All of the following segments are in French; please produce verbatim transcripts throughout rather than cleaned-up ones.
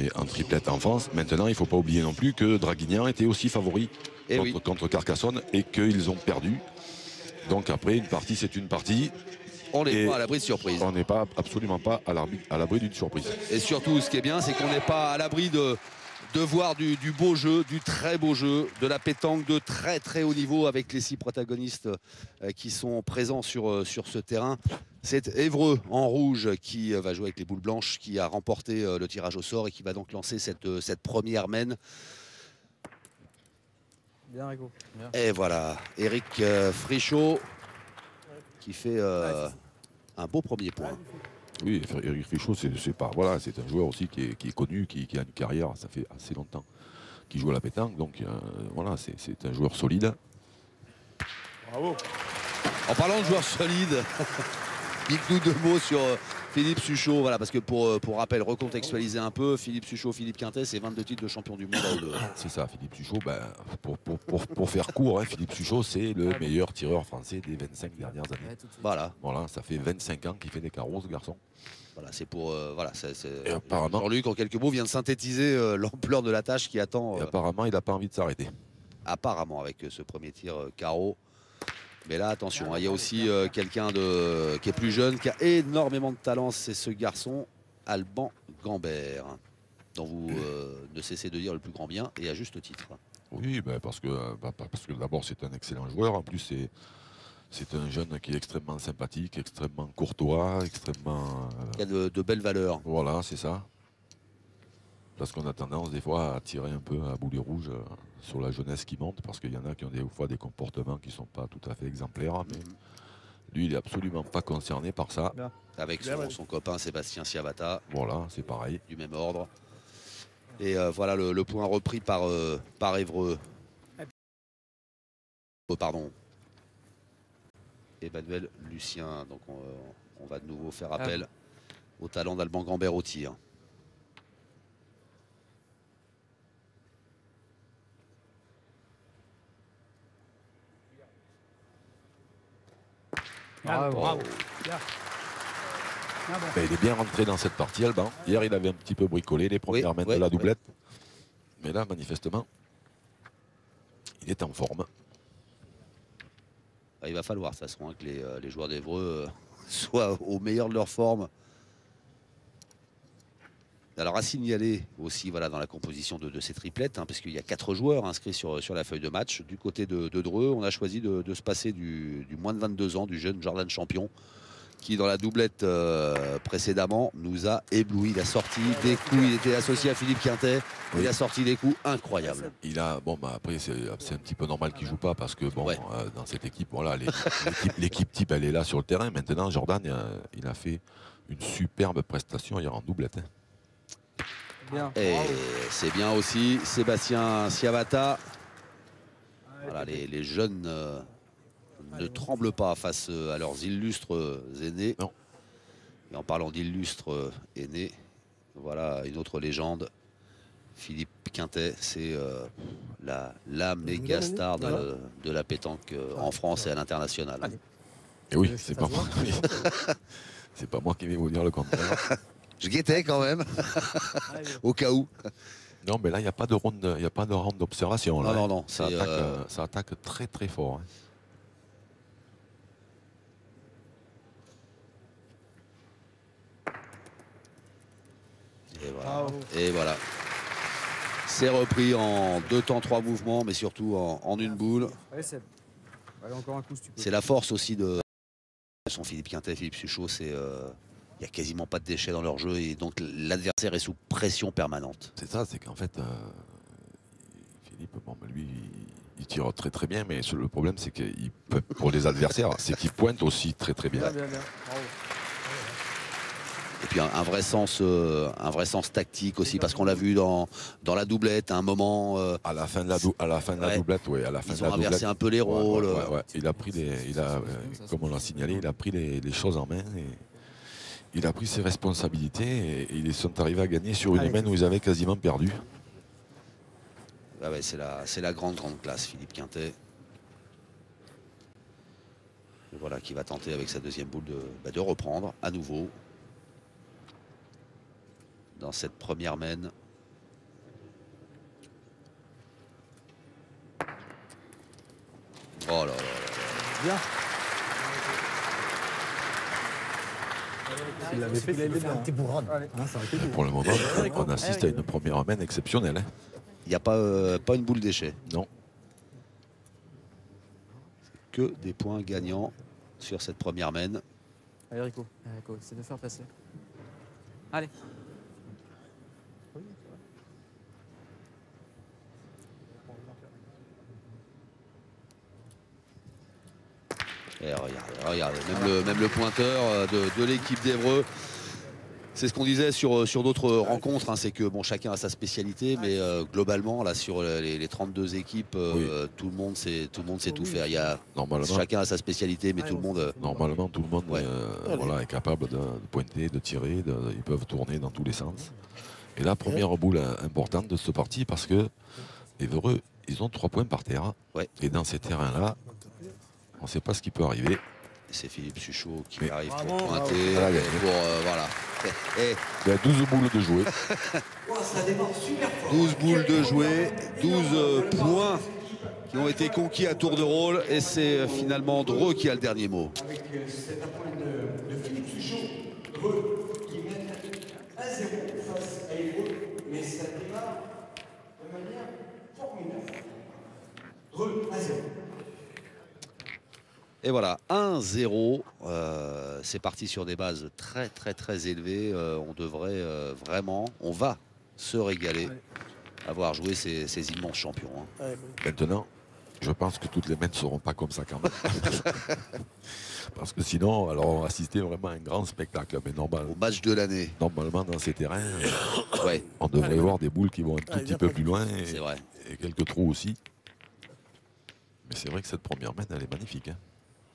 gagné en triplette en France. Maintenant, il ne faut pas oublier non plus que Draguignan était aussi favori contre, oui. contre Carcassonne et qu'ils ont perdu. Donc après, une partie, c'est une partie. On n'est pas à l'abri de surprise. On n'est pas absolument pas à l'abri d'une surprise. Et surtout, ce qui est bien, c'est qu'on n'est pas à l'abri de, de voir du, du beau jeu, du très beau jeu, de la pétanque de très très haut niveau avec les six protagonistes euh, qui sont présents sur, euh, sur ce terrain. C'est Évreux en rouge qui euh, va jouer avec les boules blanches, qui a remporté euh, le tirage au sort et qui va donc lancer cette, euh, cette première mène. Bien, Rico. Bien. Et voilà, Eric euh, Frichot qui fait euh, un beau premier point. Oui, Eric Frichot, c'est pas voilà, c'est un joueur aussi qui est, qui est connu, qui, qui a une carrière, ça fait assez longtemps qu'il joue à la pétanque, donc euh, voilà, c'est un joueur solide. Bravo. En parlant de joueurs solides, dites-nous deux mots sur euh, Philippe Suchot, voilà, parce que pour, euh, pour rappel, recontextualiser un peu, Philippe Suchot, Philippe Quintet, c'est vingt-deux titres de champion du monde à O deux. C'est ça, Philippe Suchot, ben, pour, pour, pour, pour faire court, hein, Philippe Suchot, c'est le meilleur tireur français des vingt-cinq dernières années. Voilà. Voilà, ça fait vingt-cinq ans qu'il fait des carreaux, ce garçon. Voilà, c'est pour. Euh, voilà, Et apparemment, Jean-Luc, en quelques mots, vient de synthétiser euh, l'ampleur de la tâche qui attend. Et Euh, apparemment, il n'a pas envie de s'arrêter. Apparemment, avec euh, ce premier tir euh, carreau. Mais là, attention, hein, il y a aussi euh, quelqu'un de qui est plus jeune, qui a énormément de talent, c'est ce garçon, Alban Gambert, dont vous euh, ne cessez de dire le plus grand bien, et à juste titre. Oui, ben parce que, ben parce que d'abord, c'est un excellent joueur. En plus, c'est. C'est un jeune qui est extrêmement sympathique, extrêmement courtois, extrêmement... Euh, qui a de, de belles valeurs. Voilà, c'est ça. Parce qu'on a tendance des fois à tirer un peu à boulet rouge euh, sur la jeunesse qui monte, parce qu'il y en a qui ont des fois des comportements qui ne sont pas tout à fait exemplaires, mais mm-hmm. lui, il n'est absolument pas concerné par ça. Bien. Avec son, Bien, son copain Sébastien Siavata. Voilà, c'est pareil. Du même ordre. Et euh, voilà le, le point repris par, euh, par Évreux. Oh, pardon. Emmanuel Lucien, donc on, on va de nouveau faire appel ah. au talent d'Alban Gambert au tir. Bravo. Bravo. Bien. Ben, il est bien rentré dans cette partie, Alban. Hier, il avait un petit peu bricolé les premières oui, mètres oui, de la doublette. Oui. Mais là, manifestement, il est en forme. Il va falloir de toute façon hein, que les, les joueurs d'Évreux euh, soient au meilleur de leur forme. Alors à signaler aussi voilà, dans la composition de, de ces triplettes, hein, parce qu'il y a quatre joueurs inscrits sur, sur la feuille de match. Du côté de, de Dreux, on a choisi de, de se passer du, du moins de vingt-deux ans, du jeune Jordan Champion, qui dans la doublette euh, précédemment nous a ébloui. Il a sorti des coups, il était associé à Philippe Quintet, oui. Il a sorti des coups incroyables. Il a, bon bah après c'est un petit peu normal qu'il joue pas parce que bon ouais. euh, dans cette équipe, voilà, l'équipe type elle est là sur le terrain. Maintenant Jordan il a, il a fait une superbe prestation hier en doublette. Hein. Bien. Et c'est bien aussi Sébastien Siavata. Voilà, les, les jeunes euh, ne tremblent pas face à leurs illustres aînés. Non. Et en parlant d'illustres aînés, voilà une autre légende. Philippe Quintet, c'est euh, la, la méga star de, de la pétanque euh, en France et à l'international. Et oui, c'est pas moi. C'est pas moi qui vais vous dire le contraire. Je guettais quand même, au cas où. Non, mais là, il n'y a pas de ronde, il n'y a pas de ronde d'observation. Non, non, non. Ça attaque, euh... ça attaque très, très fort. Hein. Et voilà. Oh. Et voilà. C'est repris en deux temps, trois mouvements, mais surtout en, en une boule. Ouais, c'est si la force aussi de son Philippe Quintet, Philippe Suchot, c'est euh, il n'y a quasiment pas de déchets dans leur jeu et donc l'adversaire est sous pression permanente. C'est ça, c'est qu'en fait, euh, Philippe, bon, lui, il tire très très bien, mais le problème, c'est que pour les adversaires, c'est qu'il pointe aussi très très bien. Bien, bien, bien. Bravo. Et puis un, un vrai sens, euh, un vrai sens tactique aussi, parce qu'on l'a vu dans, dans la doublette, à un moment. Euh, à la fin de la, dou à la fin de la ouais. doublette, oui, à la fin Ils de la ont inversé doublette, un peu les rôles. Ouais, ouais, ouais. Il a pris les, il a, euh, comme on l'a signalé, il a pris les, les choses en main. Et il a pris ses responsabilités et, et ils sont arrivés à gagner sur une Allez. mène où ils avaient quasiment perdu. Ah ouais, c'est la, c'est la grande grande classe, Philippe Quintet. Et voilà, qui va tenter avec sa deuxième boule de, bah, de reprendre à nouveau. Dans cette première mène. Oh là là là. Bien. S'il l'avait fait, il avait bien. T'es bourrade. Hein, ça aurait été beau. Pour le moment, on assiste à une première main exceptionnelle. Hein. Il n'y a pas, euh, pas une boule d'échec. Non. Que des points gagnants sur cette première main. Allez, Rico. Allez, Rico, c'est de faire passer. Allez. Et regardez, regardez. Même, le, même le pointeur de, de l'équipe d'Évreux. C'est ce qu'on disait sur, sur d'autres rencontres, hein, c'est que bon, chacun a sa spécialité, mais euh, globalement, là, sur les, les trente-deux équipes, euh, oui. tout le monde sait, tout le monde sait tout faire. Il y a, chacun a sa spécialité, mais tout le monde... Normalement, tout le monde ouais. euh, voilà, est capable de, de pointer, de tirer, de, ils peuvent tourner dans tous les sens. Et la première boule importante de ce parti, parce que Évreux, ils ont trois points par terre. Ouais. Et dans ces terrains-là, on ne sait pas ce qui peut arriver. C'est Philippe Suchot qui mais arrive bravo, pour pointer. Bravo. Pour, euh, voilà. Et, il y a douze boules de jouer. douze boules de jouer, douze euh, points qui ont été conquis à tour de rôle. Et c'est euh, finalement Dreux qui a le dernier mot. Avec euh, cet appoint de, de Philippe Suchot, Dreux qui mène un zéro face à Évreux. Mais ça démarre de manière formidable. Dreux un zéro. Et voilà, un zéro, euh, c'est parti sur des bases très très très élevées. Euh, on devrait euh, vraiment, on va se régaler à voir jouer ces, ces immenses champions. Hein. Maintenant, je pense que toutes les mains ne seront pas comme ça quand même. Parce que sinon, alors on va assister vraiment à un grand spectacle. Mais normal, au match de l'année. Normalement, dans ces terrains, ouais. on devrait Allez. voir des boules qui vont un tout Allez, petit peu plus loin et, vrai. et quelques trous aussi. Mais c'est vrai que cette première main, elle est magnifique. Hein.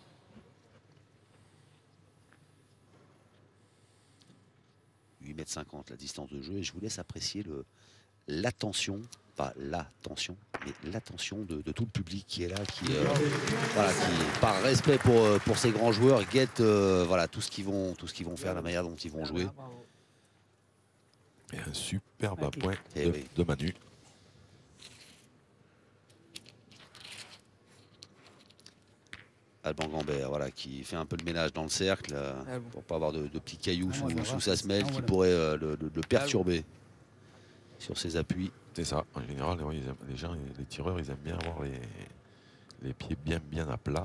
huit mètres cinquante la distance de jeu et je vous laisse apprécier l'attention, pas l'attention, mais l'attention de, de tout le public qui est là, qui, euh, voilà, qui par respect pour, pour ces grands joueurs, guette euh, voilà, tout ce qu'ils vont, tout ce qu'ils vont faire, la manière dont ils vont jouer. Et un superbe point et de, oui. de Manu. Alban Gambert, voilà, qui fait un peu le ménage dans le cercle euh, ah bon. pour pas avoir de, de petits cailloux ah, sous, voilà. sous sa semelle ah, qui voilà. pourraient euh, le, le, le perturber ah, oui. sur ses appuis. C'est ça. En général, ils aiment, les gens, les tireurs, ils aiment bien avoir les, les pieds bien, bien à plat.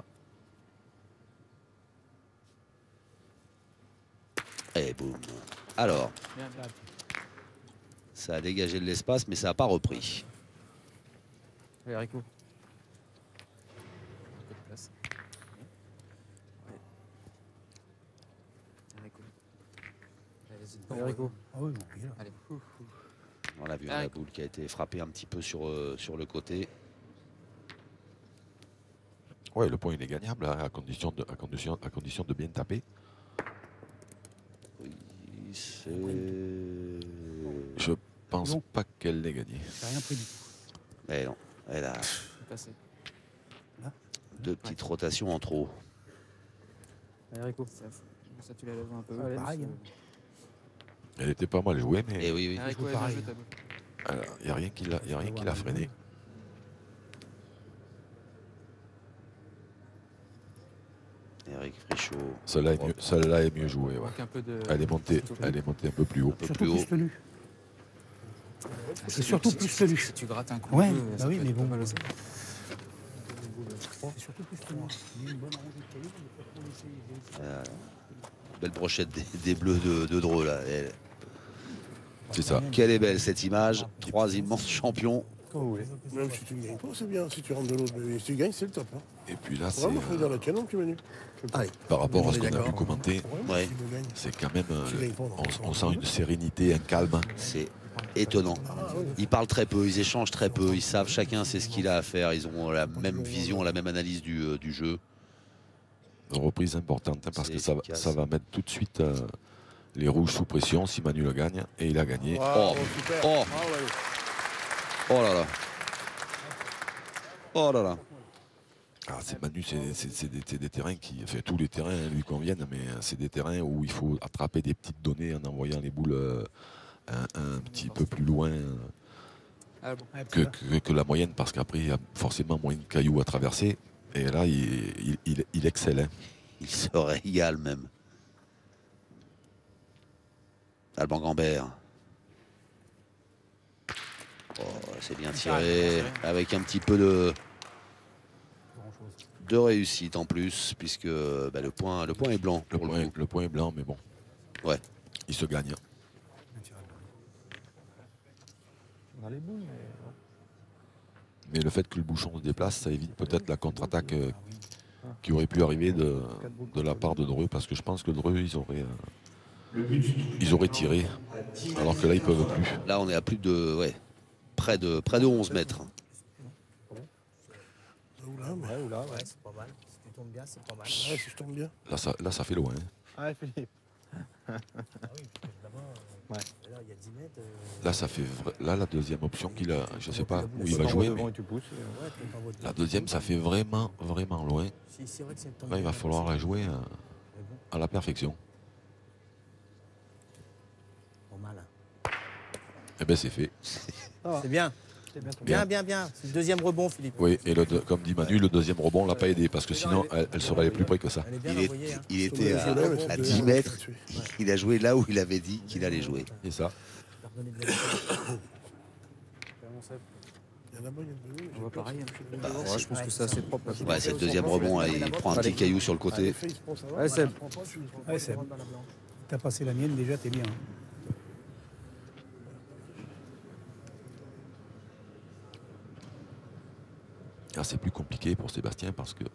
Et boum. Alors, ça a dégagé de l'espace, mais ça n'a pas repris. Allez, Rico. Allez, Rico. Ah oui, Allez. On a vu la boule qui a été frappée un petit peu sur, euh, sur le côté. Oui, le point il est gagnable hein, à, condition de, à, condition, à condition de bien taper. Oui, c'est... Je pense non. pas qu'elle l'ait gagné. J'ai rien pris du tout. Mais non, elle a Là. deux petites ouais. rotations en trop. Allez, Rico. Ça, ça tu la lèves un peu. Allez, pareil. Hein. Elle était pas mal jouée, mais et oui, oui. il n'y a rien qui l'a freiné. Eric Frichot. Celle-là est, celle est mieux jouée. Ouais. Un peu de... elle, est montée, elle est montée un peu plus haut. Un peu surtout plus haut. Plus tenue. C'est surtout plus tenue. Si tu grattes un coup. Ouais, peu, bah oui, mais bon. Mal c'est surtout plus tenue. Une bonne rangée de cailloux, mais pas trop euh, belle brochette des, des bleus de, de Dreux là. Elle... C'est ça. Quelle est belle cette image. Trois immenses champions. Oh oui. Même si tu ne gagnes pas, c'est bien. Si tu rentres de l'autre, mais si tu gagnes, c'est le top. Hein. Et puis là, c'est. Vraiment, faut dire la tienne, tu Manu. Allez. Par rapport à ce qu'on a pu commenter, ouais. c'est quand même. Euh, on, on sent une sérénité, un calme. C'est étonnant. Ah, oui. Ils parlent très peu, ils échangent très peu. Ils savent chacun c'est ce qu'il a à faire. Ils ont la même vision, la même analyse du, euh, du jeu. Une reprise importante hein, parce que ça, ça va mettre tout de suite euh, les rouges sous pression si Manu le gagne. Et il a gagné. Wow, oh. Oh. Oh là là. Oh là là. Ah, c'est Manu, c'est des, des terrains qui, enfin tous les terrains lui conviennent, mais c'est des terrains où il faut attraper des petites données en envoyant les boules euh, un, un petit peu plus loin euh, que, que, que la moyenne, parce qu'après il y a forcément moins de cailloux à traverser. Et là, il, il, il, il excelle. Hein. Il se régale même. Alban Gambert. Oh, c'est bien tiré. Avec un petit peu de, de réussite en plus, puisque bah, le, point, le point est blanc. Le pour point, le, le point est blanc, mais bon. Ouais. Il se gagne. Dans les boules, mais... Mais le fait que le bouchon se déplace, ça évite peut-être la contre-attaque euh, qui aurait pu arriver de, de la part de Dreux, parce que je pense que Dreux, ils auraient, euh, ils auraient tiré, alors que là, ils peuvent plus. Là, on est à plus de... Ouais, près de, près de onze mètres. Oula, mais... Ouais, oula, ouais. Ouais, c'est pas mal. Si tu tombes bien, c'est pas mal. Ouais, si je tombe bien. Là, ça, là, ça fait loin. Hein. Ouais, Philippe. Ah oui, parce que là-bas, euh, Ouais. là, il y a dix mètres. euh, Là, ça fait vra- là la deuxième option qu'il a, je sais pas où il Tu va t'envoies jouer, devant mais et tu pousses. et, ouais, tu t'envoies de- la deuxième, ça fait vraiment, vraiment loin. Si, c'est vrai que c'est le temps Là, il va de- falloir la jouer euh, Mais bon, à la perfection. pas mal. Eh bien, c'est fait. Ah, C'est bien. c'est bien tombé. Bien, bien, bien. C'est le deuxième rebond, Philippe. Oui, et le, deux- comme dit Manu, le deuxième rebond l'a pas aidé, parce que sinon, elle, elle serait allée plus près que ça. Elle est bien Il, est- envoyée. Hein. il Tomber était le à, violet, mais à c'est dix deux, mètres. tu tues. Il a joué là où il avait dit qu'il allait jouer. C'est ça. Pardonnez de la vitesse. Il y en a pas, il y en a deux. On voit pareil. hein. Bah, Ouais, je pense que c'est assez propre. là. Ouais, c'est le deuxième rebond. Là, il prend un petit caillou sur le côté. Ouais, c'est- Ouais, c'est- dans la blanche. T'as passé la mienne déjà, t'es bien. Là, c'est plus compliqué pour Sébastien parce que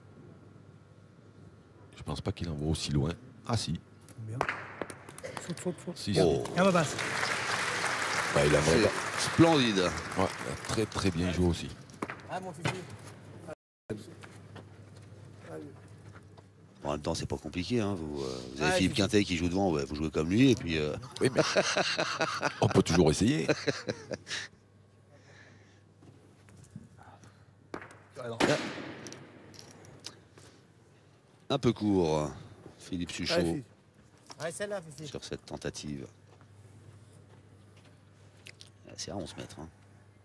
je pense pas qu'il envoie aussi loin. Ah si, Bien. Saute, saute, saute. si, Bien. si. Ah, bah, basse. Bah, il a C'est vraiment splendide. ouais, il a très très bien joué aussi. Ah, mon fifi. En même temps, c'est pas compliqué. Hein. Vous, euh, vous avez Ah, Philippe il- Quintet qui joue devant. Ouais, vous jouez comme lui. Et puis, euh, Oui, mais on peut toujours essayer. un peu court, Philippe Allez, Suchot, fille. Ouais, celle-là, fifi. sur cette tentative. C'est à onze mètres. Hein.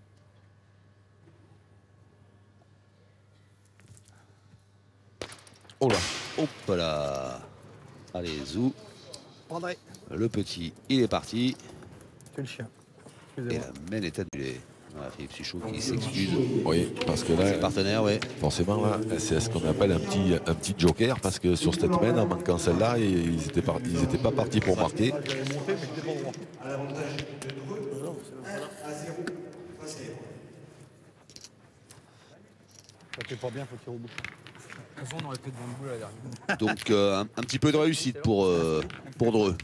Oh là, Hop là. Allez, Zou. André. Le petit, il est parti. Tu es le chien. Et Excusez-moi. la main est annulée. Voilà, Philippe Suchot qui s'excuse. oui, parce que Ses là, partenaires, ouais. forcément, là, c'est ce qu'on appelle un petit, un petit joker, parce que sur cette main, en manquant celle-là, ils n'étaient par- ils étaient pas partis pour marquer. Ça fait pas bien, faut tirer au bout. De toute façon, on aurait pris devant le bout la dernière. Donc euh, un, un petit peu de réussite pour, euh, pour Dreux.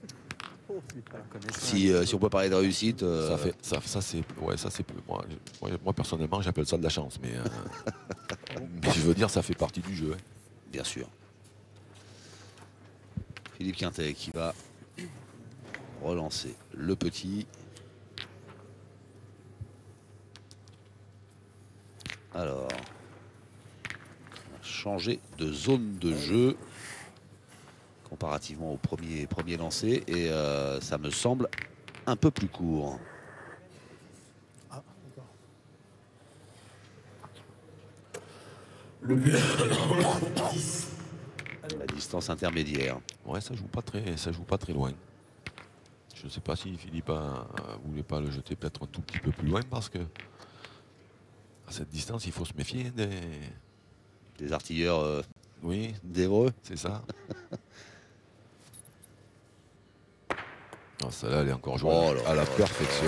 Si, euh, si on peut parler de réussite, euh, Ça fait, ça, ça c'est, ouais, ça c'est, moi, moi, moi, personnellement, j'appelle ça de la chance, mais, euh, mais je veux dire, ça fait partie du jeu. Hein. bien sûr. Philippe Quintet qui va relancer le petit. Alors, on va changer de zone de jeu comparativement au premier, premier lancé et euh, ça me semble un peu plus court. Ah, d'accord. La distance intermédiaire. Ouais, ça joue pas très, ça joue pas très loin. Je ne sais pas si Philippe a, a- voulait pas le jeter peut-être un tout petit peu plus loin, parce que à cette distance, il faut se méfier des. Des artilleurs euh, Oui, d'Evreux. c'est ça. Non, celle-là, elle est encore jouée Oh là à la là perfection.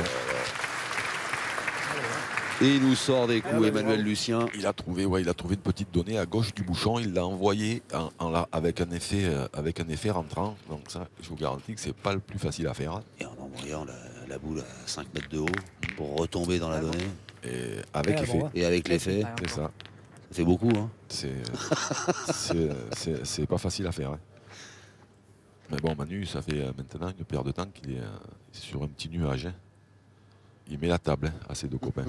Et il nous sort des coups Emmanuel Lucien. Il a trouvé, ouais, il a trouvé une petite donnée à gauche du bouchon. Il l'a envoyé en, en la- avec un effet, euh, avec un effet rentrant. Donc ça, je vous garantis que c'est pas le plus facile à faire. Et en envoyant la, la boule à cinq mètres de haut pour retomber dans la donnée. Et avec Ouais, effet, bon, ouais. Et avec l'effet, ça c'est ça. fait beaucoup. Hein. C'est, c'est, c'est- c'est pas facile à faire. Hein. Mais bon, Manu, ça fait euh, maintenant une paire de temps qu'il est euh, sur un petit nuage. Hein. Il met la table hein, à ses deux copains.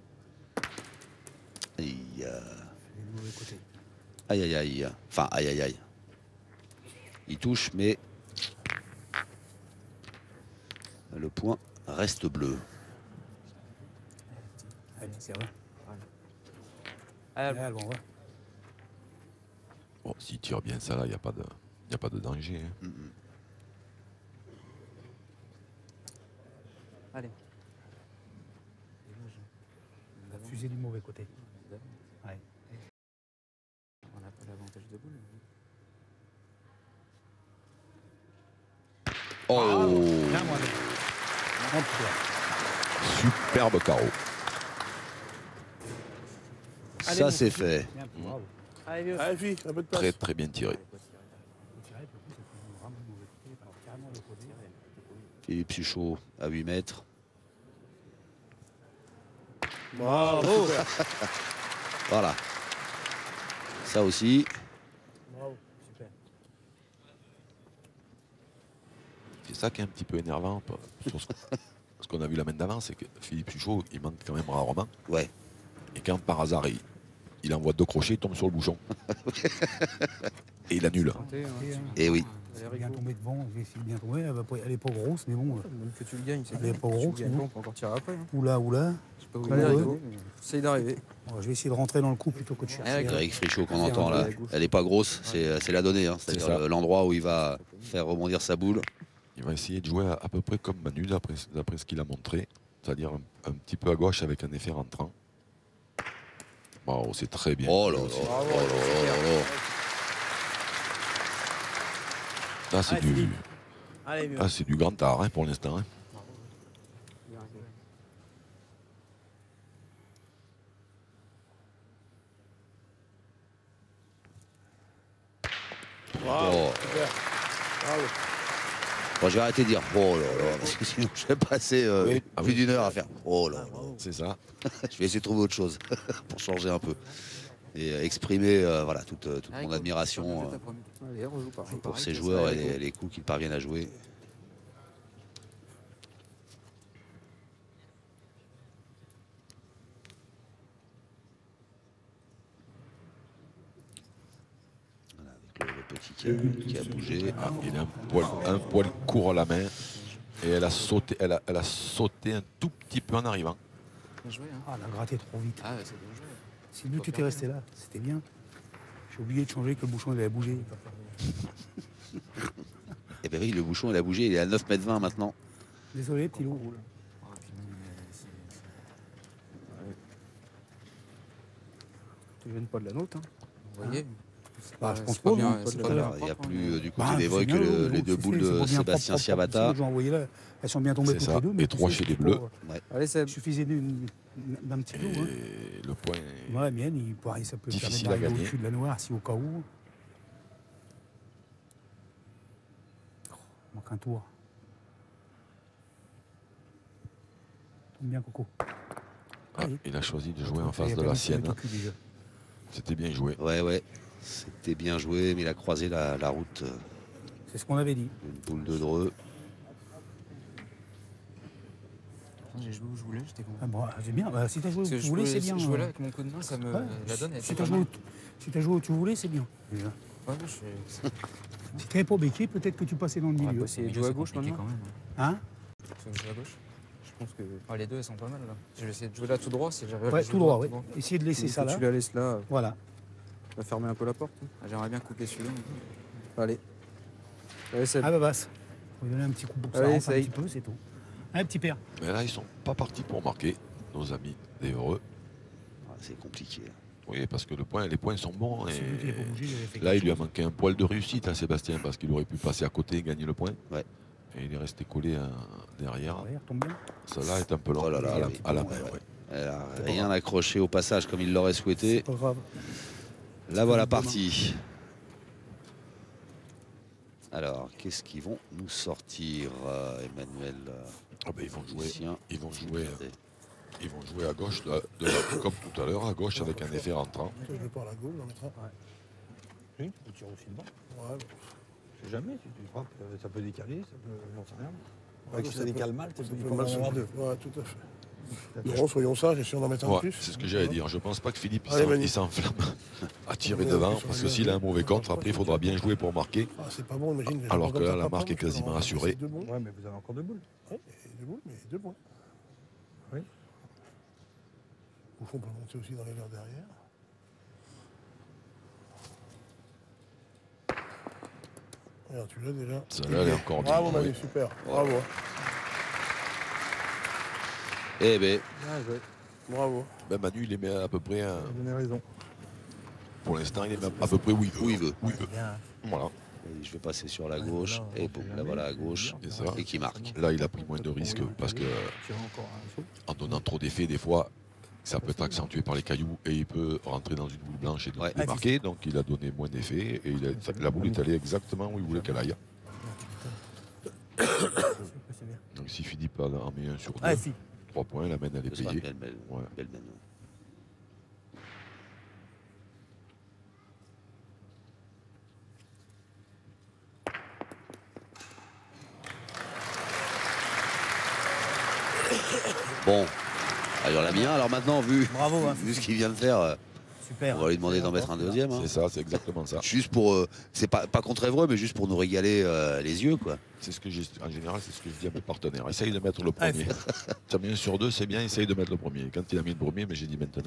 Et, euh, Le mauvais côté. aïe aïe aïe. Enfin aïe aïe aïe. Il touche mais le point reste bleu. Allez, c'est vrai. Ah, Allez, bon, ouais. Bon, s'il tire bien ça là, il n'y a, pas de- y a pas de danger. Hein. Mm -hmm. Allez. La fusée du mauvais côté. Ouais. On n'a pas l'avantage de boule. Oh, Bien, moi, en tout cas. Superbe carreau. Allez, ça mon c'est petit. fait. Bien, bravo. Allez, vieux. Allez, fille, un peu de place. Très très bien tiré. Faut tirer, puis en plus, il faut vraiment le mauvais côté, alors carrément le côté. Philippe Suchot à huit mètres. Bravo. Voilà. Ça aussi. Bravo, super. C'est ça qui est un petit peu énervant. pas- sur ce ce qu'on a vu la main d'avant, c'est que Philippe Suchot, il manque quand même rarement. Ouais. Et quand par hasard, il, il envoie deux crochets, il tombe sur le bouchon. Et il annule. Tentez, hein. Et, hein, Et oui. je vais bien tomber devant, je vais essayer de bien tomber. Elle va pas- elle est pas grosse, mais bon. euh, Même que tu le gagnes, c'est Elle est bien. pas Si tu gros, le gagnes sinon. pas, on peut encore tirer après. Hein. Oula, oula. Je sais pas où Allez, il est Rico. arrivé, mais Essaye d'arriver. Bon, je vais essayer de rentrer dans le coup plutôt que de chercher. Allez, euh, Eric Frichot qu'on Faire entend un là. peu à gauche. Elle n'est pas grosse, c'est c'est la donnée. Hein. C'est C'est-à-dire ça. l'endroit où il va faire rebondir sa boule. Il va essayer de jouer à, à peu près comme Manu, d'après d'après ce qu'il a montré. C'est-à-dire un, un petit peu à gauche avec un effet rentrant. Bon, c'est très bien. Oh là là, aussi. oh là là là là. Là, c'est Allez, du, Philippe. Allez, vieux. ah, c'est du grand art hein, pour l'instant. Hein. Bravo. Oh. Super. Bravo. Bon, je vais arrêter de dire oh là là, parce que sinon je vais passer euh, Oui. Ah plus oui. d'une heure à faire oh là là. C'est ça. Je vais essayer de trouver autre chose pour changer un peu. Et euh, exprimer euh, voilà, toute, euh, toute Allez, mon go. admiration T'as euh, promis. Allez, on joue pareil. pour Pareil, ces ça, joueurs et allez, les, go. les coups qu'ils parviennent à jouer. Voilà, avec le, le petit qui a, qui a bougé. Ah, il a un poil, un poil court à la main. Et elle a sauté, elle a, elle a sauté un tout petit peu en arrivant. Bien joué, hein. Ah, elle a gratté trop vite. Ah, ouais, c'est bien joué. Si nous, tu étais resté là, c'était bien. J'ai oublié de changer que le bouchon il avait bougé. Et bien oui, le bouchon il a bougé, il est à neuf mètres vingt maintenant. Désolé, petit loup. Ah, puis même, euh, c'est- c'est- Tu gênes pas de la nôtre. Hein. Vous voyez c'est Bah, pas- je pense c'est pas pas, bien, non, c'est pas pas de bien la- Il n'y a propre, plus hein. euh, du Bah, côté des c'est Voix que bien, le- l'eau, les deux tu boules sais, c'est de pas bien Sébastien propre, propre, Ciabatta. comme j'ai envoyé là, elles sont bien tombées C'est toutes ça, les deux. mais et tu trois sais, chez les c'est Bleus. pas- Allez, Seb. Il suffisait d'une- d'un petit Et lot. Hein. le point. Moi, la mienne, il, pareil, ça peut Difficile permettre à d'arriver gagner. au-dessus de la noire si au cas où. Oh, il manque un tour. Tombe bien, Coco. Ah, il a choisi de jouer en Il face a de pas la mis sur le sienne. cul, déjà. C'était bien joué. Ouais, ouais. C'était bien joué, mais il a croisé la, la route euh, C'est ce qu'on avait dit. d'une boule de Dreux. J'ai joué où je voulais, j'étais content. Ah, bon, c'est bien. Bah, si t'as joué où Parce que tu je voulais, jouais- c'est bien. Je jouais là hein. avec mon coup de main, ça me. Ouais. La donne, elle Si était t'as pas joué, mal. où- si t'as joué où tu voulais, c'est bien. Déjà. Ouais, je suis. Si t'avais pas béqué, peut-être que tu passais dans le On va milieu. essayer de jouer à gauche maintenant. quand même. Hein Tu veux que je joue à gauche Je pense que. Ah, les deux, elles sont pas mal là. Je vais essayer de jouer là tout droit si j'arrive à Ouais, jouer tout droit, ouais. Essayez de laisser Si ça là. tu la laisses là, Voilà. tu vas fermer un peu la porte. Ah, j'aimerais bien couper celui-là. Allez. Allez, Seb. Ah bah basse. On va lui donner un petit coup pour que ça Allez, rentre un essaye. petit peu, c'est tout. Un petit père. Mais là, ils sont pas partis pour marquer, nos amis des Heureux. Ah, c'est compliqué. Oui, parce que le point, les points sont bons. Si lui, il n'a pas Et bougé, il avait fait là, quelque il lui a chose. manqué un poil de réussite à Sébastien, parce qu'il aurait pu passer à côté et gagner le point. Ouais. Et il est resté collé euh, derrière. Ouais, il retombe bien. Celle-là est un peu long Oh là là, à la, oui. à la main. Ouais, ouais. ouais. Elle a rien accroché au passage comme il l'aurait souhaité. C'est pas grave. La voilà partie. Alors, qu'est-ce qu'ils vont nous sortir, euh, Emmanuel euh, Ah ben, ils vont jouer, Lucien ils vont jouer, Regardez. ils vont jouer à gauche, de, de- comme tout à l'heure, à gauche avec un effet rentrant. Je vais par la gauche, j'en mettrai. Oui, tu peux tirer aussi le banc. Ouais, Je sais jamais, si tu crois que ça peut décaler, ça peut. J'en sais rien. bon. Ouais, que ça décale mal, ça il peut faut mal en se avoir deux. Ouais, tout à fait. Non, soyons sages, essayons d'en mettre un de Ouais, plus. c'est ce que j'allais dire. Je pense pas que Philippe il Allez, s'en- Manu. il s'enflamme à tirer Ouais, devant, ouais, parce que ouais, s'il a un ouais. mauvais contre, après il faudra bien jouer pour marquer. Ah, c'est pas bon, imagine. Alors j'ai que pas là, comme la ça, marque pas est bon, quasiment alors, assurée. c'est Deux bons. Ouais, mais vous avez encore deux boules. Ouais, et deux boules, mais deux bons. Oui. Bouffon peut monter aussi dans les leurs derrière. Alors, tu l'as déjà. Celle-là, elle est encore bien. Bravo, Manu, Oui. super. Bravo. Eh ben, Bien joué. Bravo. Ben, Manu, il est mis à peu près. euh, Vous avez raison. pour l'instant, il est à peu près où il veut. où il veut. Où il veut. Bien. Voilà. Et je vais passer sur la Ouais, gauche. voilà, Et on boum, sait la jamais, voilà à je peux gauche. dire. Et ça. Et qui marque. Là, il a pris moins de risques parce que Tirer encore un saut. en donnant trop d'effets, des fois, ça peut être accentué par les cailloux et il peut rentrer dans une boule blanche et donc Ouais. il est marqué. Donc il a donné moins d'effets et il a- la boule est allée exactement où il voulait qu'elle aille. C'est bien. Donc si Philippe en en met un sur deux, Ah, si. trois points, la mène elle est Ce sera une payée. belle, belle, Ouais. belle mène. Bon, alors on l'a mis un. Alors maintenant, vu, Bravo, hein, vu ce qu'il vient de faire, euh, Super. on va lui demander d'en mettre un deuxième. hein. C'est ça, c'est exactement ça. Juste pour, euh, c'est pas, pas contre Évreux, mais juste pour nous régaler euh, les yeux, quoi. C'est ce que j'ai, en général, c'est ce que je dis à mes partenaires. Essaye de mettre le Ah, premier. Tu as mis un sur deux, c'est bien, essaye de mettre le premier. Quand il a mis le premier, mais j'ai dit maintenant.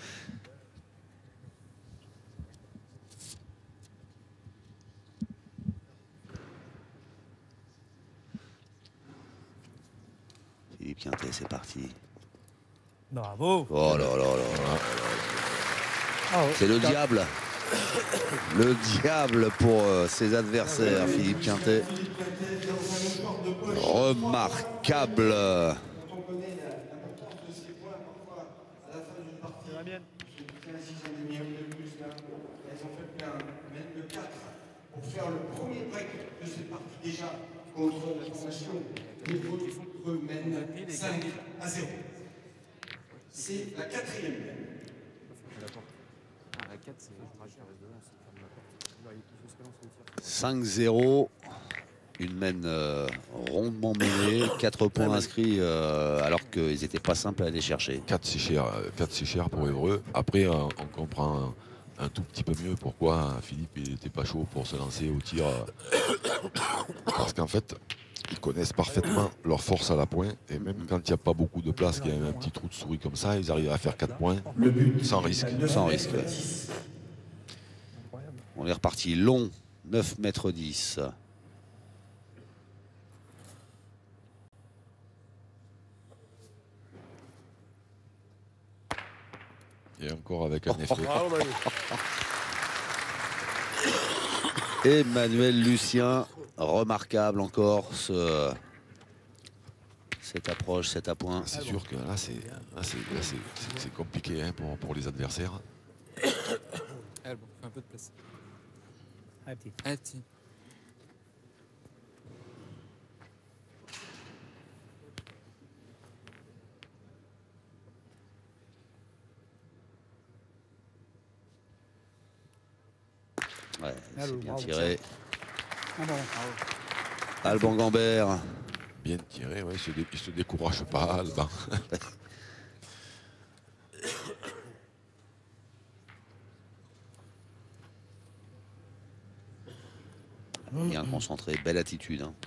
Philippe Quintet, c'est parti. Bravo. Oh là là là là. Bravo. C'est le diable. Le diable pour euh, ses adversaires, Philippe Quintet. Remarquable. Quand on connaît la- l'importance de ces points, parfois, à la fin d'une partie, ceux qui quinze, ils ont des millions de plus, là. Elles ont fait plein, même de quatre, pour faire le premier break de cette partie déjà contre la formation. L'Évreux mène cinq à zéro. C'est la quatrième. Ah, la quatre, c'est fragile, reste devant, c'est ferme la porte. Là, il faut se relancer le tir. cinq zéro. Une mène euh, rondement menée. quatre points inscrits euh, alors qu'ils n'étaient pas simples à aller chercher. quatre c'est cher, euh, quatre c'est cher pour Évreux. Après, euh, on comprend un, un tout petit peu mieux pourquoi Philippe n'était pas chaud pour se lancer au tir. euh, Parce qu'en fait, ils connaissent parfaitement leur force à la pointe. Et même quand il n'y a pas beaucoup de place, qu'il y a un petit trou de souris comme ça, ils arrivent à faire quatre points Le but, sans risque. Sans risque. Ouais. On est reparti long, neuf mètres dix. Et encore avec un effet. Bravo, Manu. Emmanuel Lucien, remarquable encore ce, cette approche, cet appoint. C'est sûr que là, c'est là, c'est- là, c'est- c'est- c'est compliqué hein, pour, pour les adversaires. Allez, bon, fais un peu de place. Allez, petit. Allez, petit. Ouais, c'est Allô, bien bravo. tiré. Ah bon. Alban Gambert. Bien tiré, ouais, il se, dé- il se décourage pas, Alban. Bien concentré, belle attitude. hein.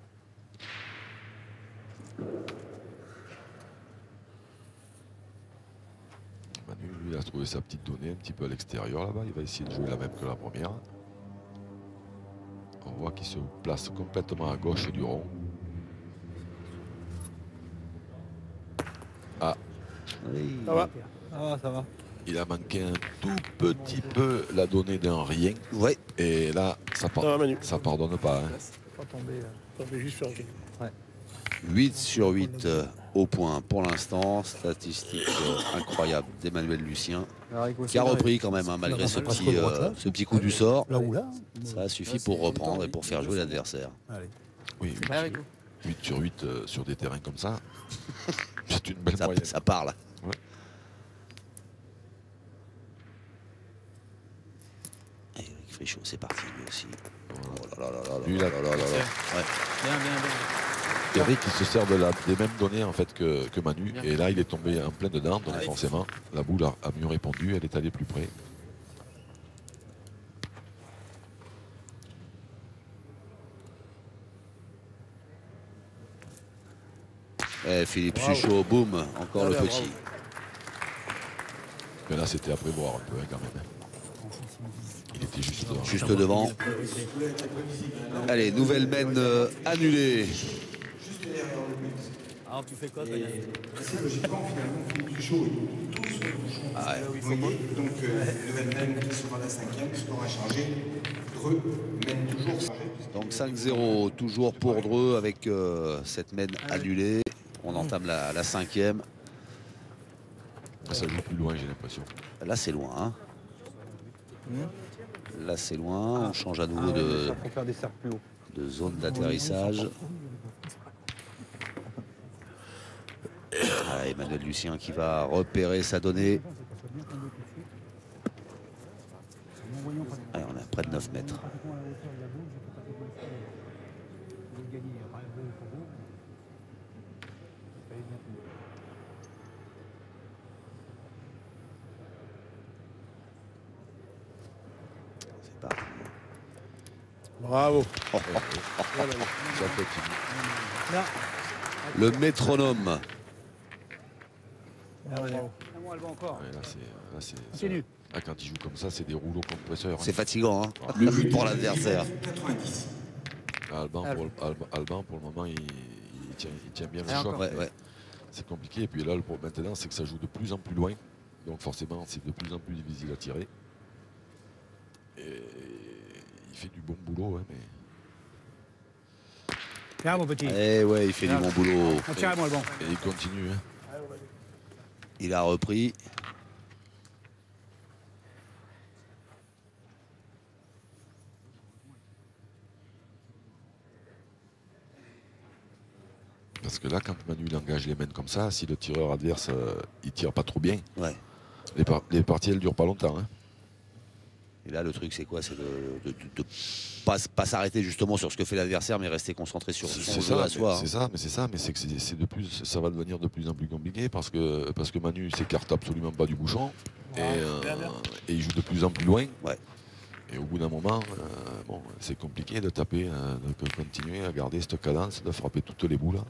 Manu, lui, il a trouvé sa petite donnée un petit peu à l'extérieur là-bas. Il va essayer de jouer la même que la première. On voit qu'il se place complètement à gauche du rond. Ah, Oui. Ça va. Ah, ça va. il a manqué un tout petit peu la donnée d'un rien. Ouais. Et là, ça, par- Ça va, Manu. ça pardonne pas. hein. Pas tomber. là. Attendez, juste faire un huit sur huit euh, au point pour l'instant. Statistique euh, incroyable d'Emmanuel Lucien. Qui a repris quand même, hein, malgré ce Presque petit, droite, euh, là. ce petit coup du sort. Là ou là. Ça suffit pour reprendre et pour faire jouer l'adversaire. Allez. Oui, huit, Allez, go. huit sur huit euh, sur des terrains comme ça. C'est une belle Ça, moyenne. ça parle. Ouais. Eric Frichot, c'est parti lui aussi. Oh là là là là là Lui, là là, là là là là. Ouais. Bien, bien, bien. Eric il se sert de la- des mêmes données en fait que, que Manu. Bien. Et là, il est tombé en plein dedans. Donc forcément, la boule a, a mieux répondu. Elle est allée plus près. Eh, Philippe Chuchot, boum, encore le Allez, petit. Mais là, c'était à prévoir un peu hein, quand même. Il était juste devant. Juste devant. Allez, nouvelle mène euh, annulée. Alors tu fais quoi toi, Et Yann? assez logiquement, finalement, Philippe Suchot est tout sur le bouchon. Ah ouais. Vous voyez, donc euh, nouvelle mène qui sera la cinquième, score inchangé. Dreux mène toujours changé. Donc cinq zéro, toujours pour Dreux avec euh, cette mène annulée. On entame la, la cinquième. Ça joue plus loin, j'ai l'impression. Là, c'est loin. Hein. Là, c'est loin. On change à nouveau de, Ça faut faire des cercles plus hauts. de zone d'atterrissage. Ah, Emmanuel Lucien qui va repérer sa donnée. Allez, on est à près de neuf mètres. C'est parti. Bravo. Oh, oh, oh, oh, oh. Ça continue. Le métronome. Ah ouais. Moi, elle va encore. Ouais, là, c'est, là, c'est, Continue. là, quand il joue comme ça, c'est des rouleaux compresseurs. C'est fatigant, hein, le but pour l'adversaire. quatre-vingt-dix. Alban, pour, le- Alban, Alban, pour le moment, il, il tient, il tient bien le Et choc. encore. Ouais, ouais. C'est compliqué. Et puis là, le problème maintenant, c'est que ça joue de plus en plus loin. Donc forcément, c'est de plus en plus difficile à tirer. Et il fait du bon boulot, hein, mais Tiens, mon petit. Eh ouais, il fait du bon boulot. Ah, tiens, moi le bon. et il continue. Hein. Il a repris. Parce que là, quand Manu il engage les mains comme ça, si le tireur adverse euh, il tire pas trop bien, Ouais. les, par- les parties elles durent pas longtemps. Hein. Et là, le truc, c'est quoi? C'est de ne pas, pas s'arrêter justement sur ce que fait l'adversaire, mais rester concentré sur son C'est jeu ça, à soi. mais- hein. c'est ça, mais c'est ça, mais c'est que c'est c'est de plus, ça va devenir de plus en plus compliqué parce que parce que Manu s'écarte absolument pas du bouchon et, euh, et il joue de plus en plus loin. Ouais. Et au bout d'un moment, euh, bon, c'est compliqué de taper, euh, de continuer à garder cette cadence, de frapper toutes les boules.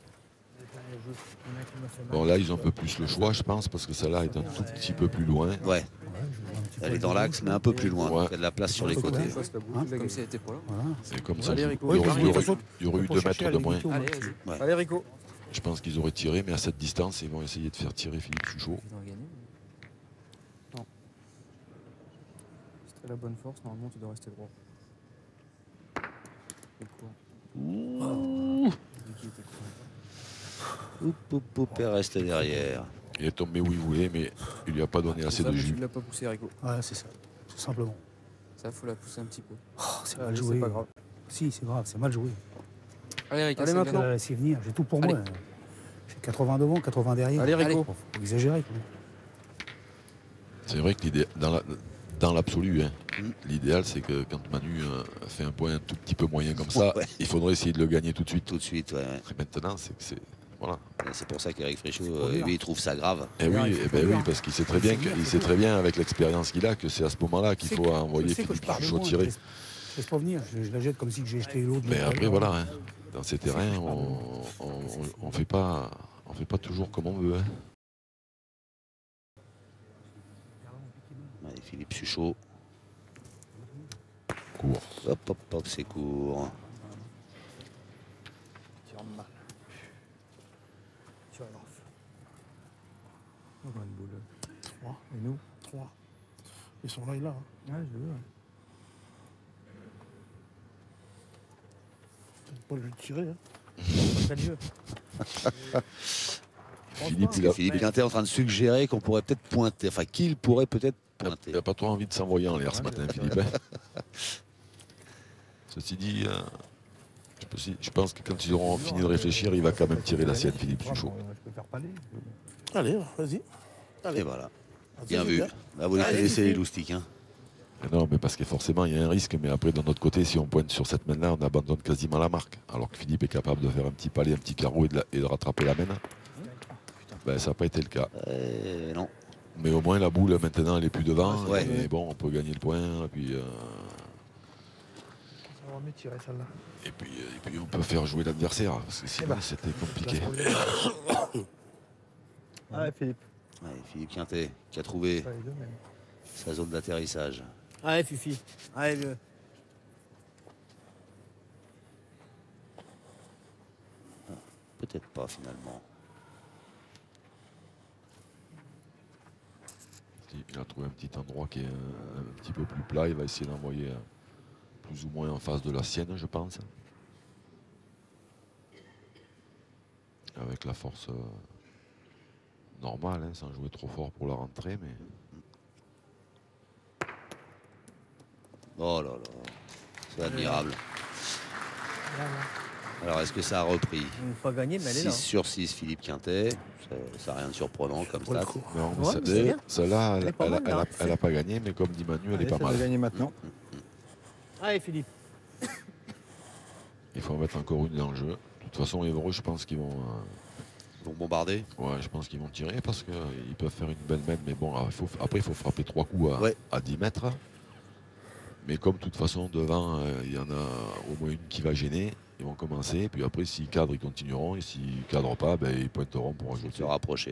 Bon là, ils ont un peu plus le choix, je pense, parce que celle-là est un tout petit peu plus loin. Ouais. Elle est dans l'axe, mais un peu plus loin. Ouais. Il y a de la place sur les côtés. Je fasse la boule, comme si elle était pas là. Voilà. C'est comme ça. Allez, il y Rico. aurait- Oui, il y aurait- de toute façon, il y aurait eu faut deux chercher mètres à de moins. limiter au Allez, maximum. vas-y. Ouais. Allez, Rico. Je pense qu'ils auraient tiré, mais à cette distance, ils vont essayer de faire tirer Philippe Suchot. Ils ont gagné. Non. Si t'as la bonne force, normalement, tu dois rester droit. C'est court. Ouh. Du coup, il était court. Oup, oup, oup, elle reste derrière. Il est tombé où il voulait, mais il lui a pas donné assez Ça, de mais tu jus. ne l'as pas poussé, Rico. Ouais, c'est ça. Tout simplement. Ça, faut la pousser un petit peu. Oh, c'est Allez, mal c'est joué. pas grave. Si, c'est grave, c'est mal joué. Allez, Rico, Allez, c'est maintenant, bien. la laisser venir. J'ai tout pour Allez. moi. J'ai quatre-vingts devant, quatre-vingts derrière. Allez, Rico. Faut faut exagérer quand même. C'est vrai que l'idée, dans la- dans l'absolu, hein, Mm. l'idéal c'est que quand Manu euh, fait un point un tout petit peu moyen comme ça, Ouais. il faudrait essayer de le gagner tout de suite. Tout de suite, ouais. ouais. Et maintenant, c'est que c'est. Voilà. Et c'est pour ça qu'Eric Fréchot, C'est trop euh, dur. lui, il trouve ça grave. Et Ouais, oui, il faut eh ben bien. oui, parce qu'il sait très bien, C'est que- bien, il c'est sait tout. très bien avec l'expérience qu'il a que c'est à ce moment-là qu'il C'est faut que- envoyer je sais que Philippe je pars de Suchot loin, je tirer. laisse- Je laisse pas venir. Je, je la jette comme si que j'ai jeté l'autre. Mais de- après, voilà, hein, dans ces terrains, que je pars de on, loin. on, on- on fait pas, on fait pas toujours comme on veut. Hein. Allez, Philippe Suchot. Court. Hop, hop, hop, c'est court. Tire mal. Tire grave. On va une boule. Trois. Et nous? Trois. Ils sont là et là. hein. Ouais, je le veux. C'est pas le jeu de tirer. Hein. Pas de jeu. Philippe, il a, Philippe Quintet est en train de suggérer qu'on pourrait peut-être pointer, enfin qu'il pourrait peut-être pointer. il a pas trop envie de s'envoyer en l'air ce matin, Philippe. hein. Ceci dit, euh, je, peux si- je pense que quand ils auront fini de réfléchir, il va quand même tirer la sienne, Philippe Suchot. Je peux faire palais. Allez, vas-y. Et Allez. voilà, Vas-y, bien les vu. gars. Là, vous les Allez, connaissez, les Philippe. loustiques. Hein. Non, mais parce que forcément, il y a un risque, mais après, de notre côté, si on pointe sur cette main-là, on abandonne quasiment la marque. Alors que Philippe est capable de faire un petit palais, un petit carreau et de, la- et de rattraper la main. Ben, ça n'a pas été le cas. Euh, non. Mais au moins, la boule, maintenant, elle est plus devant. Ouais. Et bon, on peut gagner le point. Et puis, euh, Ça va mieux tirer celle-là. et puis, et puis on peut faire jouer l'adversaire. Parce que sinon, ben, c'était compliqué. Ah ouais, Philippe. Allez, Philippe Quintet qui a trouvé Pas les deux, mais... sa zone d'atterrissage. Allez, Fifi. Allez, vieux. Peut-être pas finalement. Il a trouvé un petit endroit qui est un, un petit peu plus plat. Il va essayer d'envoyer plus ou moins en face de la sienne, je pense. Avec la force euh, normale, hein, sans jouer trop fort pour la rentrée. Mais... Oh là là, c'est admirable. Alors, est-ce que ça a repris? On n'a pas gagné, mais elle est là. six sur six, Philippe Quintet. Ça n'a rien de surprenant comme Pour le ça. coup. Non, mais Ouais, ça- mais c'est bien. celle-là, elle Elle est pas mal, n'a là. elle a pas gagné, mais comme dit Manu, elle est Allez, pas ça mal. va gagner maintenant. Allez, Philippe. Il faut en mettre encore une dans le jeu. De toute façon, Évreux, je pense qu'ils vont, euh, Ils vont bombarder. ouais, je pense qu'ils vont tirer parce qu'ils peuvent faire une belle mène. Mais bon, il faut, après, il faut frapper trois coups à, Ouais. à dix mètres. Mais comme de toute façon, devant, euh, il y en a au moins une qui va gêner. Ils vont commencer. Puis après, s'ils cadrent, ils continueront. Et s'ils ne cadrent pas, ben, ils pointeront pour Se ajouter. rapprocher.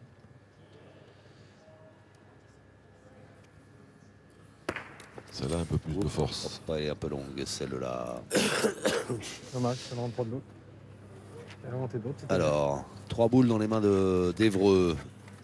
Celle-là, un peu plus de force. Pas elle est un peu longue, celle-là. Dommage, ça ne rentre pas de l'autre. Elle est rentrée de l'autre. c'était Alors, trois boules dans les mains de- d'Évreux.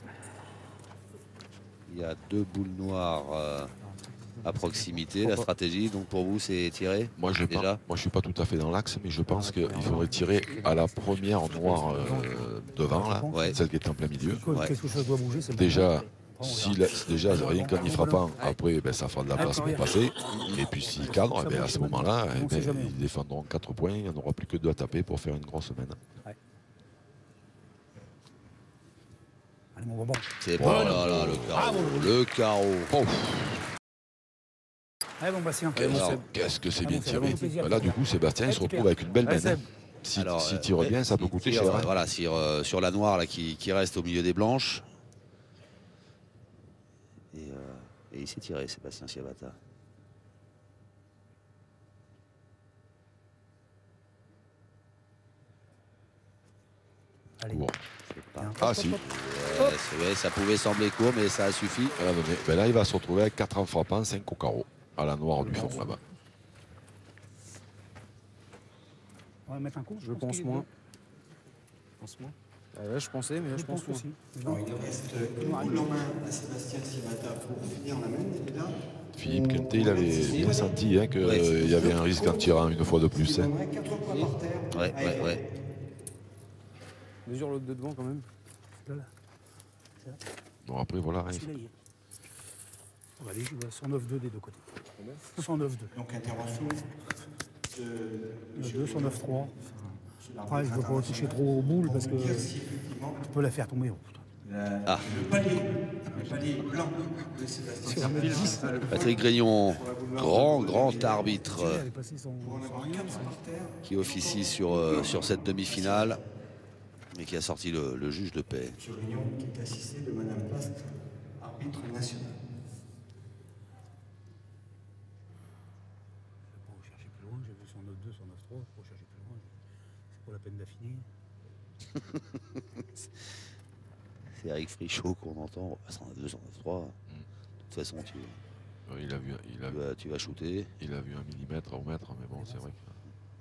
Il y a deux boules noires euh, à proximité. La stratégie, donc pour vous, c'est tirer Moi, je déjà. pas, moi, je suis pas tout à fait dans l'axe, mais je pense qu'il faudrait tirer à la première noire euh, devant, là, Ouais. celle qui est en plein milieu. Ouais. Quelque chose doit bouger, c'est le Déjà, bon. si la- déjà rien qu'en y frappant, après, ben, ça fera de la place pour passer. Et puis s'ils cadrent, eh ben, à ce moment-là, eh ben, ils défendront quatre points. Il n'y en aura plus que deux à taper pour faire une grosse semaine. Allez, mon bonbon. C'est bon, là, là, le carreau. Le carreau. Oh, Allez, bon, Bastien. qu'est-ce Alors, qu'est-ce que c'est Ah bien bon, c'est tiré. vraiment plaisir. Là, du coup, Sébastien il se retrouve avec une belle Allez, mène. Seb. Si, Alors, s'il euh, tire ouais, bien, ça peut s'il coûter tire, cher. euh, hein. Voilà, sur, euh, sur la noire là, qui, qui reste au milieu des blanches. Et, euh, et il s'est tiré, Sébastien Ciabatta. Allez. Bon. C'est pas- Ah si, Ouais, c'est- ouais, ça pouvait sembler court, mais ça a suffi. elle a donné. Ben là, il va se retrouver avec quatre en frappant, cinq au carreau, à la noire du fond là-bas. On va mettre un coup. Je pense qu'il est moins. dedans. Je pense moins. Ah ouais, je pensais, mais là, je Je pense pense moins. aussi. Alors, il reste une boule en main à Sébastien Ciabatta pour finir la main. Et là, Philippe Quintet, il avait bien senti hein, qu'il Ouais. y avait un risque en tirant une fois de plus. il hein. donnerait quatre points par terre. Ouais, ouais, ouais. Mesure l'autre de devant quand même. Là, là. Bon, après, voilà. il Celui-là, il est. Regardez, je vois cent neuf deux des deux côtés. cent neuf deux. Donc, intervention de Le deux, cent neuf trois. Monsieur Après, je ne veux l'arbitre pas toucher trop aux boules pour parce vous que dire je si effectivement peux la faire tomber. Oh, putain. la- Ah. le palier, le palier blanc de Sébastien Ciabatta Patrick Grignon, grand, grand arbitre Celui-là, euh, elle est passée sans- pour en sans avoir rien, quatre ça. par terre. qui officie sur, euh, sur cette demi-finale et qui a sorti le, le juge de paix. Monsieur Grignon, qui est assisté de Madame Plast, arbitre national. Faut pas chercher plus loin, j'ai vu cent neuf deux, cent neuf trois, faut chercher plus loin. C'est pas la peine d'affiner. C'est Eric Frichot qu'on entend. Ah, cent deux, cent trois. De toute façon, tu, Euh, Il a vu, il a, tu vas, tu vas shooter. il a vu un millimètre au mètre, mais bon, c'est vrai que.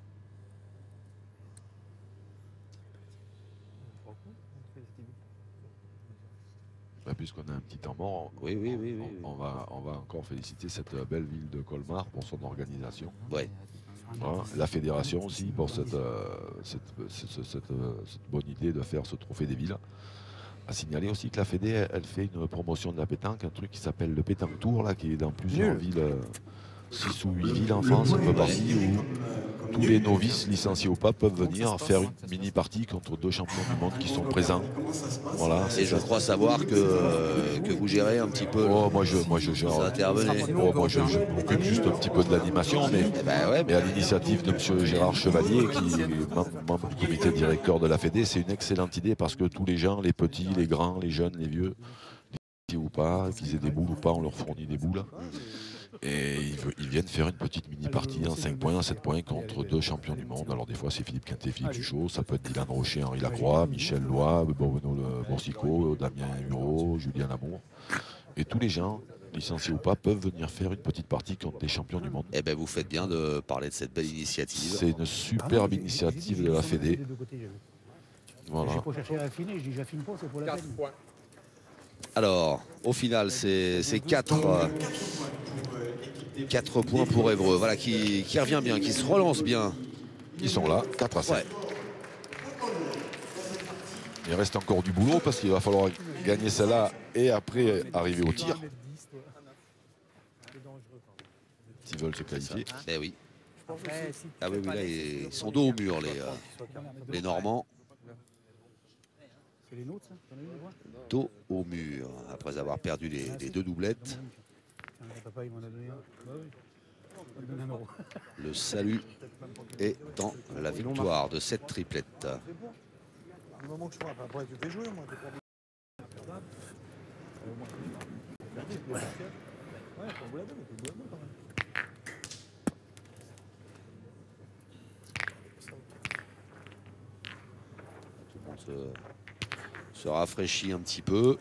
Bah, puisqu'on a un petit temps mort, Oui, oui, oui, on, oui, oui. on va, on va encore féliciter cette belle ville de Colmar pour son organisation. Ouais. Hein, la fédération aussi pour cette, euh, cette, cette- cette, euh, cette bonne idée de faire ce trophée des villes. À signaler aussi que la Fédé, elle, elle fait une promotion de la pétanque, un truc qui s'appelle le Pétanque Tour, là, qui est dans plusieurs Nul. villes, euh, six ou huit villes en France, un peu partout, où tous les novices licenciés ou pas peuvent venir faire une mini-partie contre deux champions du monde qui sont présents. Voilà, Et c'est je ça. crois savoir que, euh, que vous gérez un petit peu. Oh, moi je, moi je gère. Vous intervenez. Oh, moi je, je m'occupe juste un petit peu de l'animation, mais, Eh ben ouais, mais à l'initiative de M. Gérard Chevalier, qui est membre, membre du comité directeur de la Fédé, c'est une excellente idée parce que tous les gens, les petits, les grands, les jeunes, les vieux, les petits ou pas, qu'ils aient des boules ou pas, on leur fournit des boules. Et ils, ve- ils viennent faire une petite mini-partie en cinq points, en sept points contre deux champions du monde. Alors des fois c'est Philippe Quintet, Philippe Suchot, ça peut être Dylan Rocher, Henri Lacroix, Michel Loy, Bruno Le Boursico, Damien Hureau, Julien Lamour. Et tous les gens licenciés ou pas, peuvent venir faire une petite partie contre des champions du monde. Eh ben, vous faites bien de parler de cette belle initiative. C'est une superbe initiative de la Fédé. Voilà. J'ai pas cherché à affiner, je dis j'affine pas, c'est pour la peine. Alors, au final, c'est quatre points pour Évreux. Voilà, qui, qui revient bien, qui se relance bien. Ils sont là, quatre à cinq. Ouais. Il reste encore du boulot parce qu'il va falloir gagner celle-là et après arriver au tir. S'ils veulent se qualifier. Eh oui. Ah oui, oui, là, ils sont dos au mur, les, euh, les Normands. C'est les nôtres, ça? T'en as une, moi? Dos au mur, après avoir perdu les, les deux doublettes. Tiens, papa, il m'en a donné un. Bah oui. Il m'a donné un euro. Le salut est dans la victoire de cette triplette. Du moment que je frappe, après tu fais jouer, moi. t'es pas- Ouais, faut vous la donner, faut vous la donner quand même. Tout le monde se, se rafraîchit un petit peu.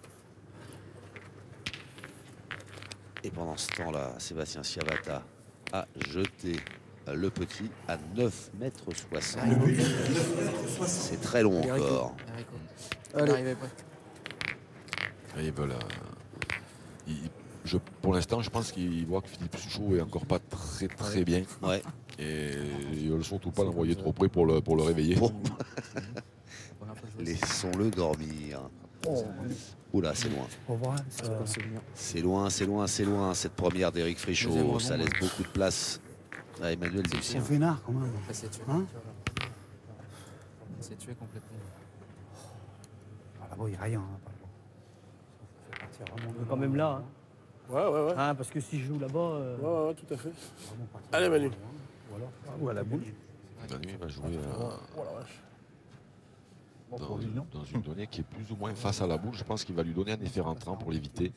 Et pendant ce temps-là, Sébastien Ciavata a jeté le petit à neuf mètres soixante. C'est très long encore. Allez. Et ils veulent, euh, ils- je, pour l'instant, je pense qu'ils voient que Philippe Suchot est encore pas très très bien. Ouais. Et ils veulent surtout pas l'envoyer trop près pour le, pour le réveiller. Bon. Laissons-le dormir. Oula, c'est loin. Au revoir. ça- C'est loin, c'est loin, c'est loin. Cette première d'Éric Deuxième Fréchot, rebond, ça laisse ouais. beaucoup de place à Emmanuel C'est Lucien. vénard quand même. C'est tué. Hein? C'est tué complètement. Ah, là-bas, il n'y a rien. Hein, pas là-bas. Ça fait partir vraiment de Quand même là. Hein. Ouais, ouais, ouais. Hein, parce que si je joue là-bas. euh, Ouais, ouais, ouais, tout à fait. vraiment partir Allez, Manu. de loin. Ou alors, Ou à la boule. Manu, il va jouer euh, Oh la vache. Bon, dans, pour lui, non. dans une donnée qui est plus ou moins face à la boule. Je pense qu'il va lui donner un effet rentrant pour l'éviter.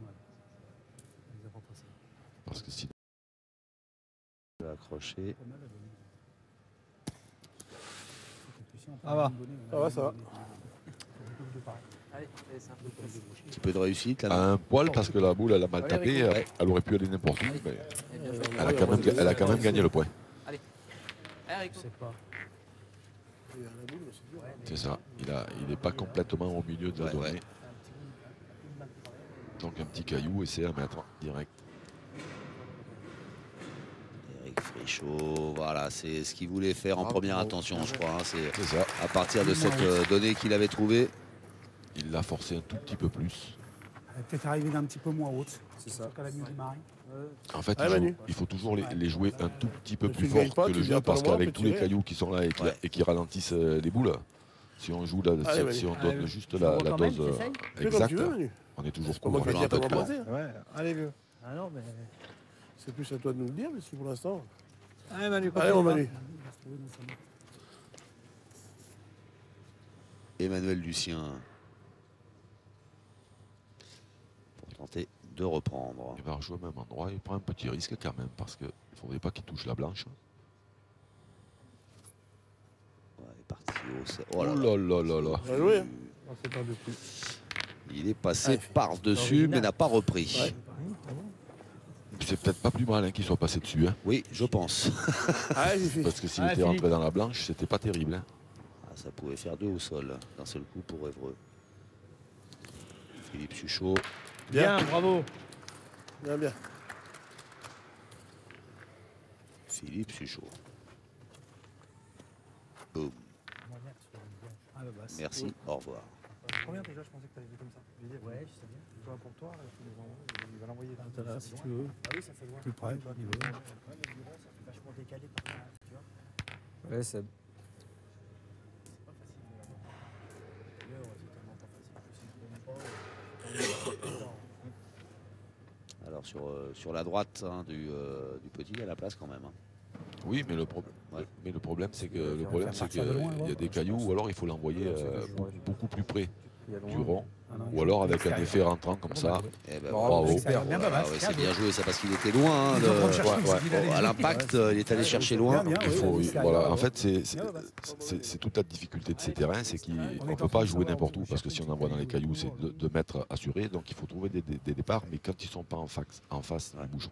Parce que sinon, Il va accrocher. Ça va. Ça va, ça va. Allez, c'est un peu plus. Un petit peu de réussite là. à un poil, parce que la boule, elle a mal Ouais, tapé. avec- Elle, elle aurait pu aller n'importe où. Mais Eh bien joué. elle, a quand même, elle a quand même gagné le point. Allez, Rico. pas. Il y a la boule, mais c'est dur. C'est ça. Il n'est pas complètement au milieu de la Ouais, donnée. ouais. Donc un petit caillou et c'est à mettre direct. Éric Fréchot, voilà, c'est ce qu'il voulait faire en Bravo. première intention, je crois. Hein. C'est C'est ça. à partir de cette euh, donnée qu'il avait trouvée. Il l'a forcé un tout petit peu plus. Elle est peut-être arrivée d'un petit peu moins haute. C'est ça. Qu'elle a mieux démarré. En fait, Ouais, il, Manu. joue- il faut toujours les, les jouer un tout petit peu Mais plus tu ne gagnes fort pas, que tu le viens jeu, pas parce loin, qu'avec tu tous les tires. cailloux qui sont là et qui, Ouais. et qui ralentissent euh, les boules, si on joue là, Allez, si, si Manu. on donne Allez, juste tu la, vois la quand même, dose euh, t'essayes Fais comme exacte, tu veux, Manu. on est toujours C'est pas moi qui vais content. dire comment passer. Ouais, allez, vieux. Ah non, mais. C'est plus à toi de nous le dire, mais si pour l'instant. Allez, Manu, Allez, mon Manu. Emmanuel Lucien. Pour tenter de reprendre. Il va rejouer au même endroit, il prend un petit risque quand même, parce qu'il ne faudrait pas qu'il touche la blanche. Ouais, il est parti au... c'est- Oh Oh là là. là là là là. Bien joué. Hein. On s'est pas depuis. Il est passé Ouais. par-dessus, Original. mais n'a pas repris. Ouais. C'est peut-être pas plus mal hein, qu'il soit passé dessus, hein, Oui, je pense. Allez, j'ai fait. parce que s'il Ah, était Philippe. rentré dans la blanche, c'était pas terrible. hein. Ah, ça pouvait faire deux au sol d'un seul coup pour Évreux. Philippe Suchot. Bien. Bien, bravo. Bien, bien. Philippe Suchot. Boum. Ah, bah, c'est- Merci, au revoir. Combien déjà, je pensais que tu avais vu comme ça. Je vais dire, ouais, je sais bien. Toi, pour toi, il va l'envoyer dans T'as là, si tu veux. Ah oui, ça fait loin. Plus près, il veut. Vachement décalé par là, tu vois. Ouais, c'est. Alors sur, euh, sur la droite hein, du, euh, du petit, il y a la place quand même. hein. Oui, mais le, pro- Ouais. mais le problème, c'est que le faire problème, c'est partir qu'il de loin, y a ouais. des cailloux, ou alors il faut l'envoyer euh, beaucoup plus près du rond. Ah non, ou alors avec un effet rentrant comme ça. Eh ben, Bravo. voilà. Super. Bien, Voilà, bah, ouais, c'est c'est bien bien joué, ça parce qu'il était loin. hein, Ils sont en train de de- chercher, ouais, c'est ouais. qu'il allait À vite. l'impact, Ouais, il est allé c'est- chercher c'est loin. bien, bien, Il ouais, faut, ouais, il- c'est voilà, arrivé. en fait, c'est c'est- Ouais, ouais, bah, c'est- c'est toute la difficulté de ces terrains, c'est qu'on On est ne en peut train pas de jouer savoir, n'importe on où, parce que cherche si on un envoie petit dans les peu cailloux, les c'est mouvements, de, de mettre assuré, donc il faut trouver des, des- des départs, mais quand ils ne sont pas en face, en face du bouchon.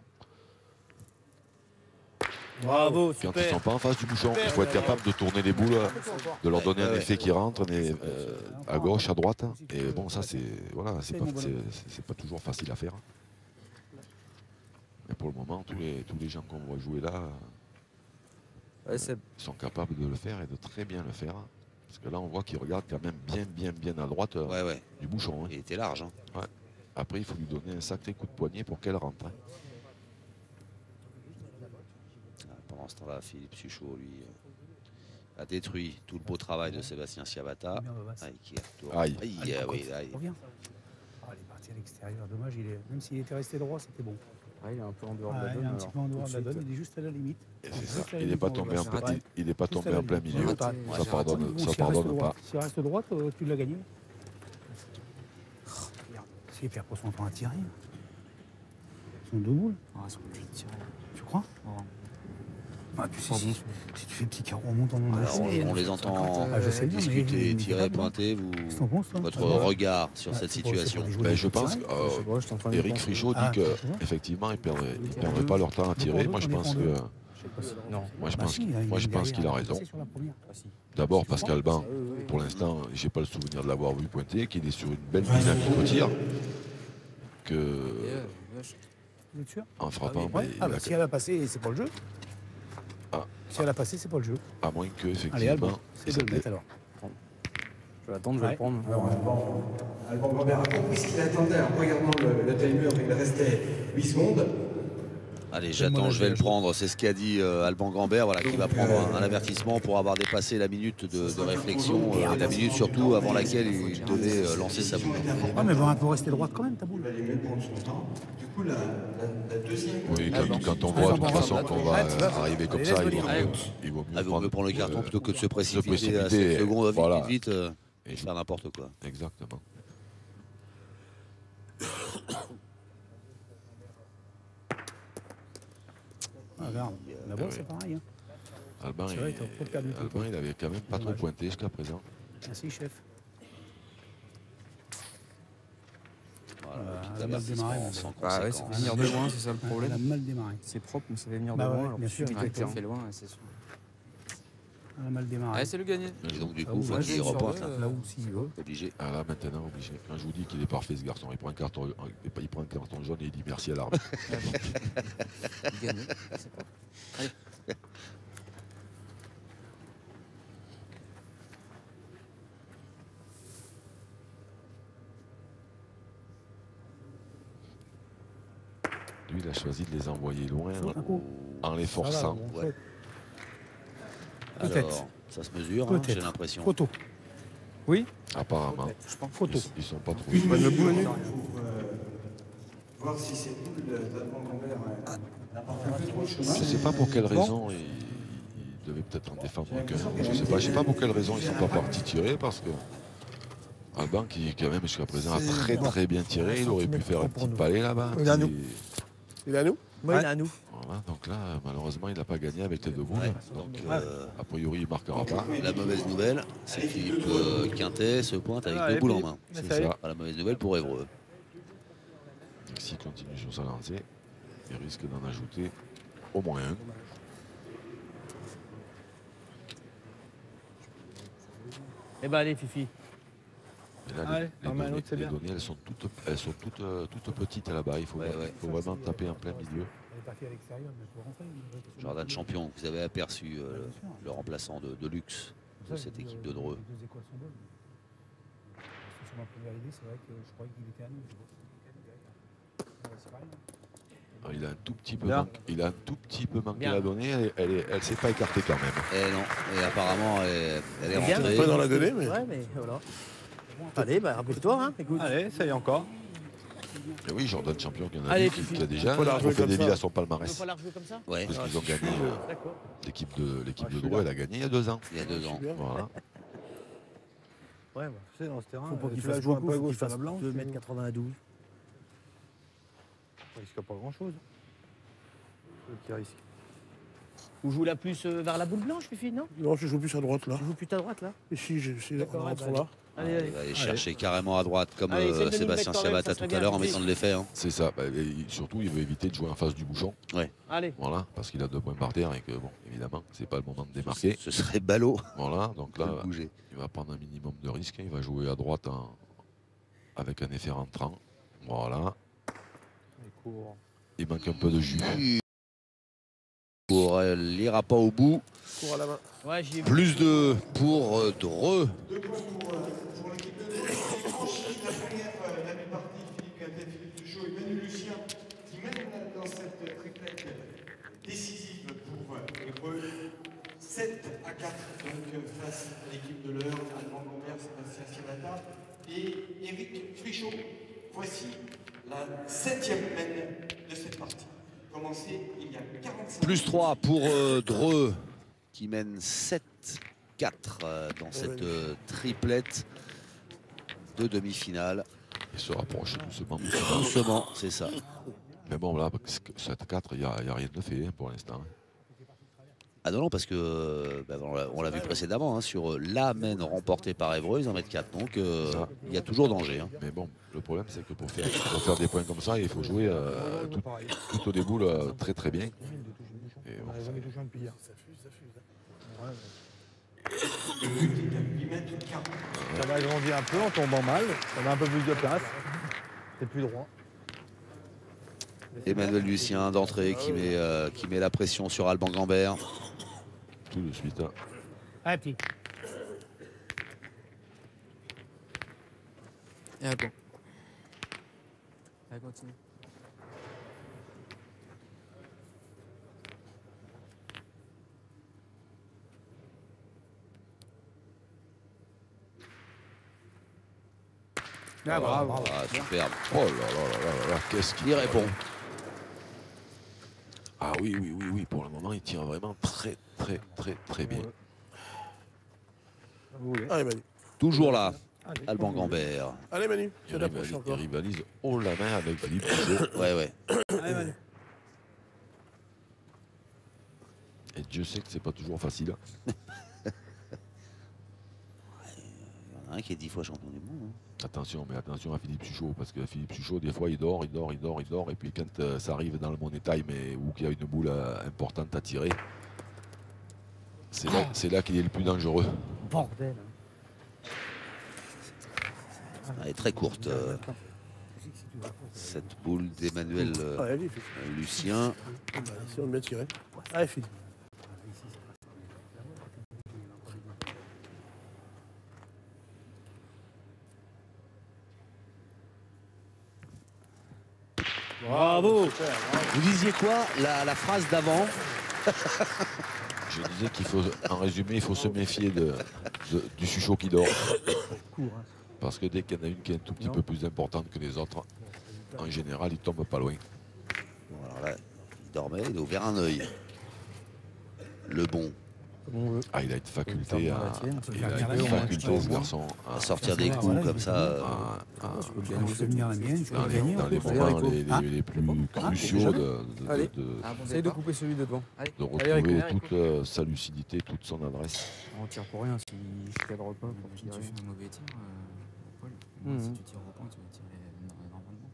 Bravo, Quand ils ne super. sont pas en face du bouchon, il Super, faut être bravo. capable de tourner les boules, de leur donner Ouais, un ouais. effet qui rentre, mais euh, à gauche, à droite. Et bon, ça, c'est voilà, c'est pas, c'est- c'est- c'est pas toujours facile à faire. Mais pour le moment, tous les, tous les gens qu'on voit jouer là Ouais, c'est sont capables de le faire et de très bien le faire. Parce que là, on voit qu'ils regardent quand même bien, bien, bien à droite euh, Ouais, ouais. du bouchon. hein. Il était large. hein. Après, il faut lui donner un sacré coup de poignet pour qu'elle rentre. hein. Ah, Pendant ce temps-là, Philippe Suchot, lui, euh, a détruit tout le beau travail de Sébastien Ciabatta. Bien, bah, bah, c'est- Aïe, qui retourne. Aïe. Aïe, Allez, ah par oui, contre, aïe. reviens. Ah, il est parti à l'extérieur. Dommage, il est... même s'il était resté droit, c'était bon. ah, il est un peu en dehors Ah, de la il donne. est un petit alors, peu en dehors tout de la suite. donne, il est juste à la limite. Et c'est Juste ça. à la Il n'est limite, pas on tombé va en j'ai plein, raté. il, il est pas Juste à tombé la en plein limite. milieu. Ouais, t'as- Ouais, Ça j'ai pardonne, raté. Bon, ça s'il reste pardonne droit, pas. s'il reste droite, euh, tu l'as gagné. Si, puis après, son temps à tirer. Ils sont deux boules, Ah, ils sont obligés de tirer. tu crois Oh. Ah, tu sais, Oh, si, bon. si tu fais petit carreau, on monte en nom. Alors, on, on les entend Ah, je sais bien, mais- discuter, mais- tirer, mais- pointer. Vous, Qu'est-ce que t'en penses, toi votre Ouais. regard sur Ah, cette c'est pour- c'est pour situation. les jouer Ben, des je pense tirer. que euh, Je sais pas, j'étais en train de Eric penser. Frichot dit Ah, tu vois qu'effectivement, ils ne perdraient, ils Oui, perdraient deux. pas leur temps à Deux tirer. pour Moi, je deux, pense on est que, pour Je sais pas si- Non. moi, je Bah pense, si, il a- moi, je il est pense qu'il a derrière, il est raison. passé sur la première. Ah, si. D'abord Tu parce crois qu'Alban, Ah, oui, oui. pour l'instant, j'ai pas le souvenir de l'avoir vu pointer, qu'il est sur une belle dynamique au tir, que Et, euh, vache. Vous êtes sûr en frappant, Ouais. ben, il Ah, a- bah, si elle a passé, c'est pas le jeu. Ah. Si elle a passé, c'est pas le jeu. à moins que Allez, effectivement, Alban, c'est de le mettre alors. Je vais attendre, je vais Ouais. le prendre. Alors, Alban, Alban Gambert a compris ce qu'il attendait en regardant le, le timer. Il restait huit secondes. Allez, C'est le j'attends, modèle je vais de le la prendre. C'est ce qu'a dit euh, Alban Gambert, voilà, qui va Donc, prendre un, euh, un avertissement pour avoir dépassé la minute de, de réflexion, euh, la minute surtout avant laquelle il devait euh, lancer sa boule. Ah, mais bon, elle peut rester droite quand même, ta boule. Il va les mieux prendre son temps. Du coup, la, la, la deuxième. oui, Ah, quand, bon. quand on Ah, voit bon, de toute bon, façon bon, qu'on bon. va Ah, tu vas. arriver comme Allez, ça, laisse il vaut venir. mieux, il vaut mieux Ah, vaut prendre, mieux prendre le carton euh, plutôt que de se précipiter, précipiter, à cette seconde, vite, voilà. vite, vite, euh, Et et je- faire n'importe quoi. Exactement. Ah, regarde, d'abord, ouais. c'est pareil. Hein. Alban, C'est vrai, t'as trop perdu ton Alban, il avait quand même pas trop Dommage. pointé jusqu'à présent. Merci, chef. Voilà, Euh, petit elle a mal avertissement démarré, sans Bah ouais, ça conséquence. fait venir de loin, c'est ça le Elle a problème. mal démarré. C'est propre, mais ça fait venir de Bah ouais, loin. alors bien que sûr, celui il qui était fait loin, ouais, c'est sûr. Elle a mal démarré. Allez, c'est le gagné. Et donc du Ah, coup, ouais, faut moi, qu'il j'ai une sur reporte. deux, là. euh, Là où s'il veut. Obligé. Ah là, maintenant, obligé. Quand je vous dis qu'il est parfait, ce garçon, il prend un carton, il prend un carton jaune et il dit merci à l'arbitre. Le gagné. C'est pas. Allez. Lui, il a choisi de les envoyer loin Un coup. en les Ça va, forçant. bon, Ouais. chouette. Peut-être. Alors, ça se mesure, hein, j'ai Peut-être. l'impression. Photo. Oui, Apparemment, je pense. Photo. ils, ils sont pas trop. Une Bonne minute boule. pour euh, voir si cette boule d'Alban Gambert euh, n'a pas fait un peu trop de chemin. Je ne sais pas pour quelle raison ils, ils devaient peut-être en défendre qu'un. Je ne sais pas, je sais pas pour quelle raison ils ne sont pas partis tirer parce que Alban qui quand même jusqu'à présent a très très bien tiré, il aurait pu faire un petit palais là-bas. Il est à nous. Et- Il est à nous? Moi, il est à nous. Voilà, donc là, malheureusement, il n'a pas gagné avec les deux boules. Ouais, Donc, donc, euh, euh, a priori, il ne marquera pas. la mauvaise nouvelle, c'est que Philippe euh, Quintet se pointe avec Ah, deux et boules en puis- main. C'est Ça y est. ça. Pas la mauvaise nouvelle pour Évreux. Donc, s'il continue sur sa lancée, il risque d'en ajouter au moins un. Eh ben allez, Fifi. Et là, Allez, les, les en main, données, l'autre, c'est les bien. données, elles sont toutes, elles sont toutes, euh, toutes petites là-bas. Il faut, Ouais, vraiment- ouais. il faut vraiment taper en plein milieu. Elle est partie à l'extérieur, mais pour rentrer. il- Jordan Champion, vous avez aperçu euh, Bien sûr. le remplaçant de, de luxe de Ça, cette les équipe deux- de Dreux. Les deux écoles sont bonnes. Parce que sur ma première idée, c'est vrai que je croyais qu'il était à nous. Je vois qu'il était derrière. Ouais, c'est pareil, hein. Alors, il a un tout petit peu, Bien. manqué, il a un tout petit peu manqué Bien. la donnée. Elle, elle, est- elle s'est pas écartée quand même. Eh non, et apparemment elle, est- elle est Bien. rentrée. Pas dans la donnée, mais. Ouais, mais voilà. Allez, bah rappelle-toi, hein. Écoute. Allez, ça y est encore. Et oui, Jordan Champion, qui, en a, Allez, dit, qui, Fifi. qui a déjà Faut la un rejouer trophée comme des ça. villes à son Tu veux palmarès. pas la rejouer comme ça? Ouais, Parce qu'ils ont gagné, euh, D'accord. l'équipe de, l'équipe Ah, de je suis Dreux, là. elle a gagné il y a deux ans. il y a deux ans. Voilà. Ouais, ouais. Tu sais, dans ce terrain, Faut pas euh, qu'il tu la fasse joues un beaucoup, peu à faut qu'il gauche, à fasse la blanche. deux mètres quatre-vingt-douze. Il risque pas grand-chose. C'est le qui risque. Vous jouez là plus euh, vers la boule blanche, Fifi, non? Non, je joue plus à droite là. Tu joues plus à droite, là? Ici, je suis D'accord, en ouais, rentrant bah, là. Allez, Il allez. va aller chercher carrément à droite, comme Allez, euh, essaye de nous le Sébastien mettre quand même, Ciabatta ça tout serait à bien. l'heure en mettant de l'effet. Hein. C'est ça. Bah, et surtout, il veut éviter de jouer en face du bouchon. Allez. Voilà, parce qu'il a deux points par terre et que, bon, évidemment, c'est pas le moment de démarquer. Ce serait ballot Voilà, donc de là, le bouger. il va prendre un minimum de risque. Il va jouer à droite en- avec un effet rentrant. Voilà. Il court. Il manque un peu de jus. Pour, elle n'ira pas au bout. Cours à la main. Ouais, j'y ai vu. Plus de pour euh, Dreux. Deux points pour, euh, pour l'équipe de Dreux. C'est franchi la première euh, la mi-partie. Philippe Quintet, Philippe Tuchot et Manu Lucien qui mènent dans cette triplette décisive pour euh, les Dreux. sept à quatre donc euh, face à l'équipe de l'heure, Alban Gombert, Sébastien Ciabatta et Éric Frichot. Voici la septième mène de cette partie. Commencée il y a quarante-cinq Plus trois pour euh, Dreux qui mène sept quatre euh, dans cette euh, triplette de demi-finale. Il se rapproche doucement. doucement. Doucement, c'est ça. Mais bon, là, sept à quatre, il n'y a, il y a rien de fait hein, pour l'instant. Ah non, non, parce que euh, bah, on l'a- on l'a vu précédemment hein, sur euh, la mène remportée par Évreux, ils en mettent quatre. Donc euh, Ça. il y a toujours danger. Hein. Mais bon, le problème, c'est que pour faire, pour faire des points comme ça, il faut jouer euh, tout, Pareil. tout au début là, très très bien. Et On bon, n'a ça- jamais touché un depuis hier. Ça fuse, ça fuse. Ouais, Le but est à huit mètres quarante. ça va agrandir un peu en tombant mal. Ça va un peu plus de place. C'est plus droit. Emmanuel Lucien d'entrée qui met, euh, qui met la pression sur Alban Gambert. tout de suite. hein. Allez, petit. Et allez, bon. Allez, continue. Ah, bravo. Ah, superbe. Oh là là là là là là, qu'est-ce qu'il Il répond. Ah oui, oui, oui, oui, pour le moment, il tire vraiment très très très très bien. Vous voulez. Allez Manu. Toujours là, Allez, Alban quand vous voulez. Gambert. Allez Manu, Il tu l'approches rivalise, il encore. rivalise haut la main avec Philippe Tuchot. Ouais, ouais. Allez, Manu. Et Dieu sait que c'est pas toujours facile. Il y en a un qui est dix fois champion du monde. hein. Attention, mais attention à Philippe Tuchot, parce que Philippe Tuchot, des fois, il dort, il dort, il dort, il dort, et puis quand euh, ça arrive dans le money time et, ou qu'il y a une boule euh, importante à tirer, c'est là, c'est là qu'il est le plus dangereux. Bordel. Elle est très courte, euh, cette boule d'Emmanuel euh, Allez, allez, Philippe. Lucien. Bah, si on le met tiré. Allez Philippe. Bravo. Vous disiez quoi, la, la phrase d'avant? Je disais qu'il faut, en résumé, il faut se méfier de, de- du Tuchot qui dort. Parce que dès qu'il y en a une qui est un tout petit peu plus importante que les autres, en général, il tombe pas loin. Bon, alors là, il dormait, il a ouvert un œil. Le bon. Comme on veut. Ah, il a une faculté à, il a regarder, une on va faculté, acheter ce au garçon, à, À sortir des coups voilà, comme ça. euh, à- à- Quand je vais venir la mienne, je dans vais les, gagner. dans les Allez, moments Rico. les, les- Ah. les plus Ah, cruciaux déjà de, de- Allez. de- Ah, bon, essaye de couper celui de devant. Allez. de Allez, Rico. retrouver toute euh, sa lucidité, toute son adresse. On tire pour rien si je cadre pas pour Si tirer. tu fais un mauvais tir, euh, Paul, moi, Mhm. si tu tires au point, tu vas tirer no- normalement.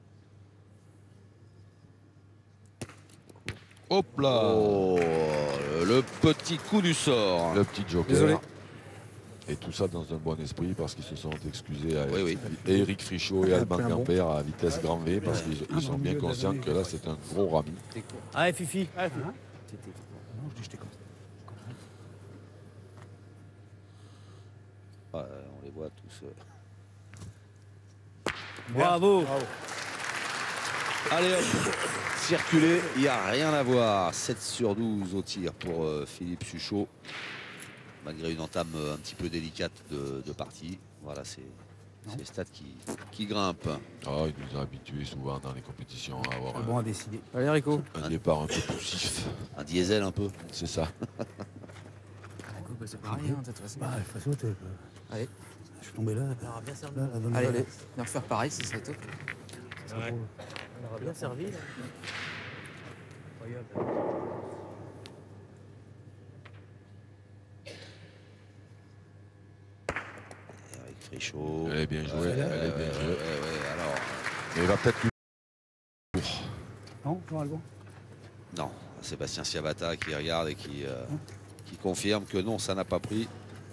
Hop là, Oh, le petit coup du sort. le petit joker. Désolé. Et tout ça dans un bon esprit parce qu'ils se sont excusés à Oui, oui. Éric Frichot et Alban Après un bon. Gambert à vitesse grand V parce qu'ils ils sont bien conscients que là c'est un gros rami. Allez, Fifi. Allez, Philippe. Non, je dis j'étais comme ça. Ouais, on les voit tous. euh. Bravo. Bravo. Allez hop, circuler, il n'y a rien à voir. sept sur douze au tir pour euh, Philippe Tuchot. Malgré une entame euh, un petit peu délicate de, de partie. Voilà, c'est c'est les stats qui, qui grimpent. Ah, il nous a habitués souvent dans les compétitions à avoir C'est un, bon à décider. Allez, Rico. un départ un peu poussif. Un diesel un peu. C'est ça. Du coup, bah, c'est pareil, hein, de toute façon. Bah, de toute façon, t'es- Allez. Je suis tombé là. Elle aura bien servi. Là, la bonne Allez, balle. allez, viens refaire pareil, ce serait top. Elle aura bien servi. Là. Incroyable. Avec Frichot. Elle est bien jouée, elle est Ouais, bien ouais, jouée. ouais, ouais, alors, Mais il va peut-être lui. Non, Jean Alban. non, Sébastien Siabata qui regarde et qui, euh, qui confirme que non, ça n'a pas pris.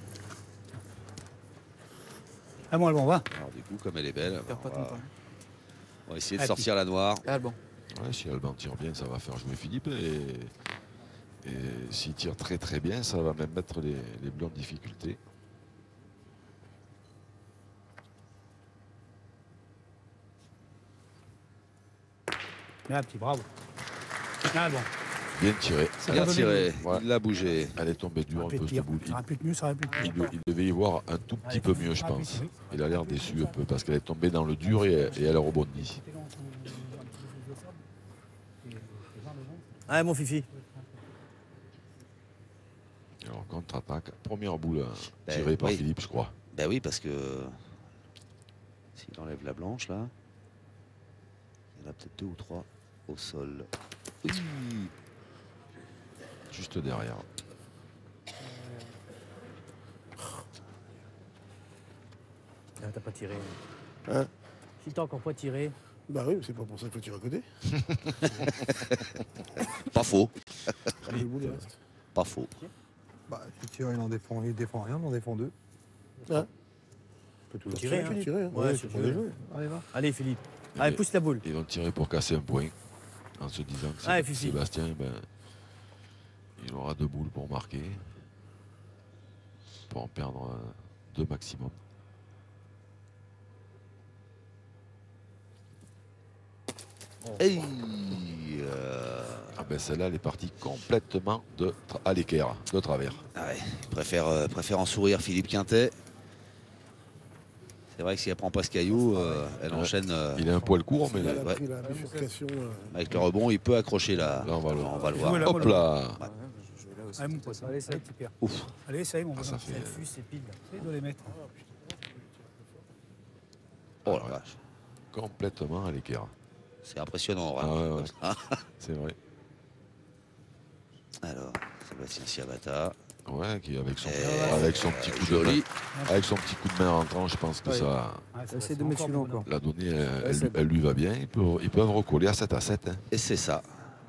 Ah bon, Alban, va. Alors du coup, comme elle est belle, Perds pas on ton va, temps. on va essayer de Ah, sortir la noire. Ah bon. Ouais, si Alban tire bien, ça va faire jouer Philippe. Et, et s'il tire très très bien, ça va même mettre les, les bleus en difficulté. Là, petit bravo. Là, Alban. Bien tiré. Ça Bien va donner tiré, Ouais. il l'a bougé. Elle est tombée Ça dure un aurait pu peu être ce pire. bout. Ça aurait pu être mieux, ça aurait pu être Il, pire. de- il devait y voir un tout petit peu mieux, je Ah, oui, pense. oui. Il a l'air déçu un peu parce qu'elle est tombée dans le dur et, et elle a rebondi. C'était dans son- un petit peu de sable. Et- et vingt devant. Ah, mon Fifi. Alors contre-attaque, première boule euh, Ben, tirée par oui. Philippe, je crois. Ben oui, parce que s'il enlève la blanche là, il y en a peut-être deux ou trois au sol. Oui. Juste derrière. Ah, t'as pas tiré. Hein? Si t'as encore pas tiré. Bah oui, mais c'est pas pour ça qu'il faut tirer à côté. Pas faux, Le bout, il reste. pas faux. Bah, tu tires, il en défend, il défend rien, il en défend deux. Hein? Tu peux toujours Tirer, tirer, hein. tirer. hein. Ouais, Ouais, si c'est tu pour veux. les jouer. Allez, va. Allez, Philippe. Et Allez, pousse la boule. Ils vont tirer pour casser un point en se disant que Allez, Sé- Fifi. Sébastien, ben, il aura deux boules pour marquer. Pour en perdre euh, deux maximum. Hey, euh, Ah ben celle-là, elle est partie complètement de tra- à l'équerre, de travers. ah ouais, préfère, euh, préfère en sourire Philippe Quintet. C'est vrai que si elle prend pas ce caillou, euh, elle Ouais. enchaîne euh, Il est un poil court, mais Il a là, ouais. pris la bifurcation. euh, avec le rebond, il peut accrocher là. on va le, On va le Jouer voir. là, Hop voilà. là. Ouais, je joue là aussi. Allez, mon pote. Allez, ça petit père. Ouf. Allez, ça y est, mon Ah, pote. ça fait, Ça fuse, c'est pile. Il doit les mettre. Oh la vache. complètement à l'équerre. C'est impressionnant. Ah vraiment, ouais, comme ouais. ça. C'est vrai. Alors, Sébastien Siabata. Ouais, qui avec son, Eh, avec son petit coup de joli. main, avec son petit coup de main rentrant, je pense que Ouais. ça, Ouais, ça Essaye va, de mettre c'est celui-là bon, encore. la donnée, elle, Ouais, elle- c'est elle lui va bien. Ils peuvent, ils peuvent recoller à sept à sept. Hein. Et c'est ça.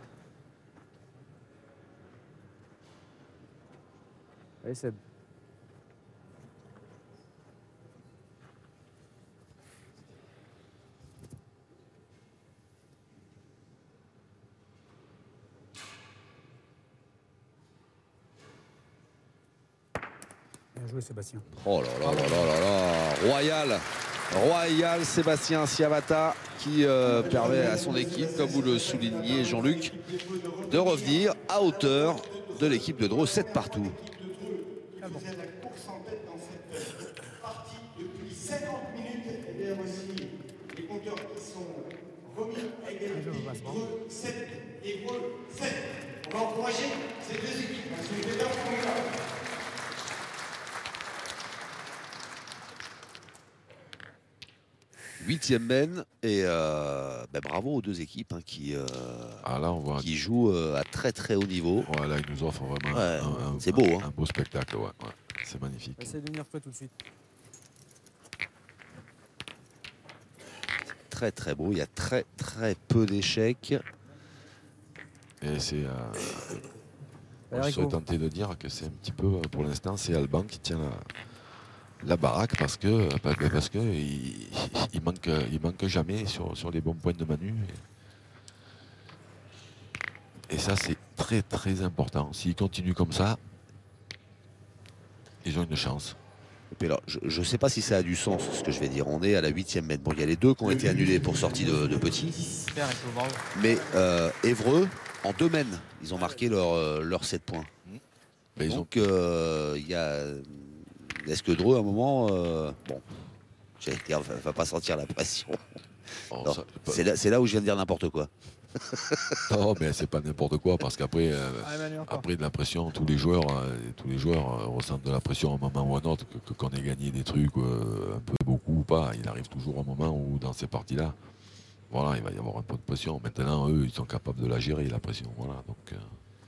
Allez, Seb. Bien joué, Sébastien. Oh là là là là là là. Royal. Royal Sébastien Siabata qui euh, permet à son équipe, comme vous le soulignez Jean-Luc, de revenir à hauteur de l'équipe de Dreux, sept partout. Vous êtes la course en tête dans cette partie depuis cinquante minutes. Et bien voici les compteurs qui sont remis à égalité. Dreux sept et Dreux sept. On va encourager ces deux équipes. Parce que c'est un formidable. Huitième mène et euh, ben, bravo aux deux équipes hein, qui, euh, Ah là, on voit. qui jouent euh, à très très haut niveau. Voilà, il nous offre vraiment Ouais, un, un- c'est beau, un- hein. un beau spectacle. Ouais, ouais. C'est magnifique. Essaye de venir toi tout de suite. Très très beau. Il y a très très peu d'échecs. Et c'est. euh, Allez, on Rico. serait tenté de dire que c'est un petit peu, euh, pour l'instant, c'est Alban qui tient la, la baraque parce que parce que- parce que il, il manque il manque jamais sur, sur les bons points de Manu. Et, et ça, c'est très très important. S'ils continuent comme ça, ils ont une chance. Et puis alors, je ne sais pas si ça a du sens ce que je vais dire. On est à la huitième mètre. Bon, il y a les deux qui ont été annulés pour sortie de, de petits. Super, Rico, bravo. Mais euh, Évreux, en deux mènes, ils ont marqué leurs euh, leurs sept points. Mais ils ont Donc, euh, il y a. Est-ce que Dreux, à un moment, euh, bon, j'allais dire, va, va pas sentir la pression. Oh, Non, ça, c'est là, c'est là où je viens de dire n'importe quoi. non, mais c'est pas n'importe quoi parce qu'après, euh, Ah, Emmanuel, encore. après de la pression, tous les joueurs, euh, tous les joueurs euh, ressentent de la pression à un moment ou à un autre, que, que qu'on ait gagné des trucs euh, un peu beaucoup ou pas. Il arrive toujours un moment où dans ces parties-là, voilà, il va y avoir un peu de pression. Maintenant, eux, ils sont capables de la gérer la pression. Voilà, donc. Euh,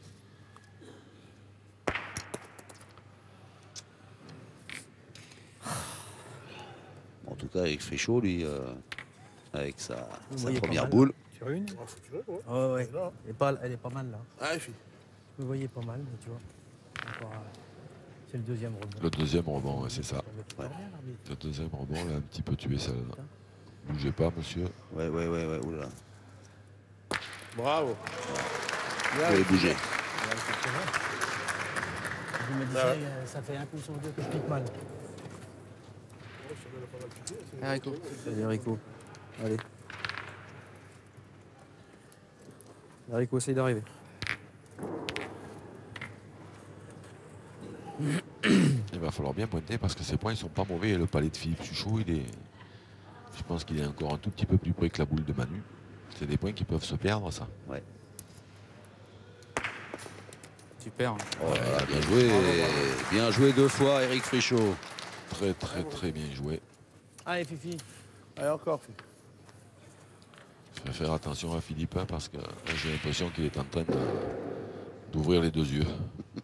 En tout cas, avec Fréchot, lui, euh, avec sa, Vous sa voyez pas première mal, boule. Sur une. Ah, faut que tu veux, ouais. Ouais, ouais. Là. Elle est, pas, elle est pas mal là. Ah, fille. Vous voyez pas mal, mais tu vois. Encore, euh, c'est le deuxième rebond. le deuxième rebond, ouais, c'est ça. Ouais. Le deuxième rebond, il a un petit peu tué celle-là. Bougez pas, monsieur. Ouais, ouais, ouais, ouais. Oula. Bravo. Vous pouvez bouger. Je me disais, Ah ouais. euh, ça fait un coup sur deux que je pique mal. Rico. Allez, Rico. Allez. Rico, essaye d'arriver. Il va falloir bien pointer parce que ces points ils sont pas mauvais. Le palais de Philippe Suchot, il est. Je pense qu'il est encore un tout petit peu plus près que la boule de Manu. C'est des points qui peuvent se perdre, ça. Ouais. Super. Oh là là, bien joué. Bien joué deux fois, Eric Fréchot. Très, très, très bien joué. Allez, Fifi. Allez, encore, fille. Je vais faire attention à Philippe hein, parce que là, j'ai l'impression qu'il est en train de- d'ouvrir les deux yeux.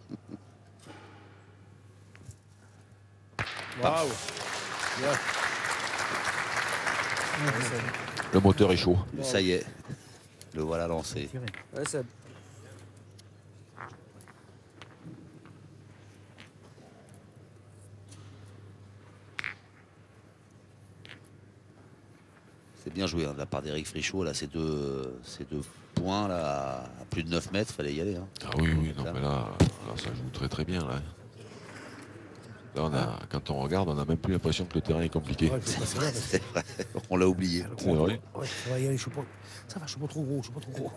Bravo. Bien. Le moteur est chaud. Ça y est. Le voilà lancé. Tirez. Ouais, Seb. C'est bien joué hein, de la part d'Eric Fréchot. Là, ces deux, ces deux points là, à plus de neuf mètres, fallait y aller. Hein. Ah oui, oui, non, mais là, là, ça joue très très bien. Là, là on a, quand on regarde, on n'a même plus l'impression que le terrain est compliqué. Ouais, il faut passer là, parce que- C'est vrai, on l'a oublié. C'est vrai. Ouais, ça va y aller, je suis pas. Ça va, je suis pas trop gros, je suis pas trop gros.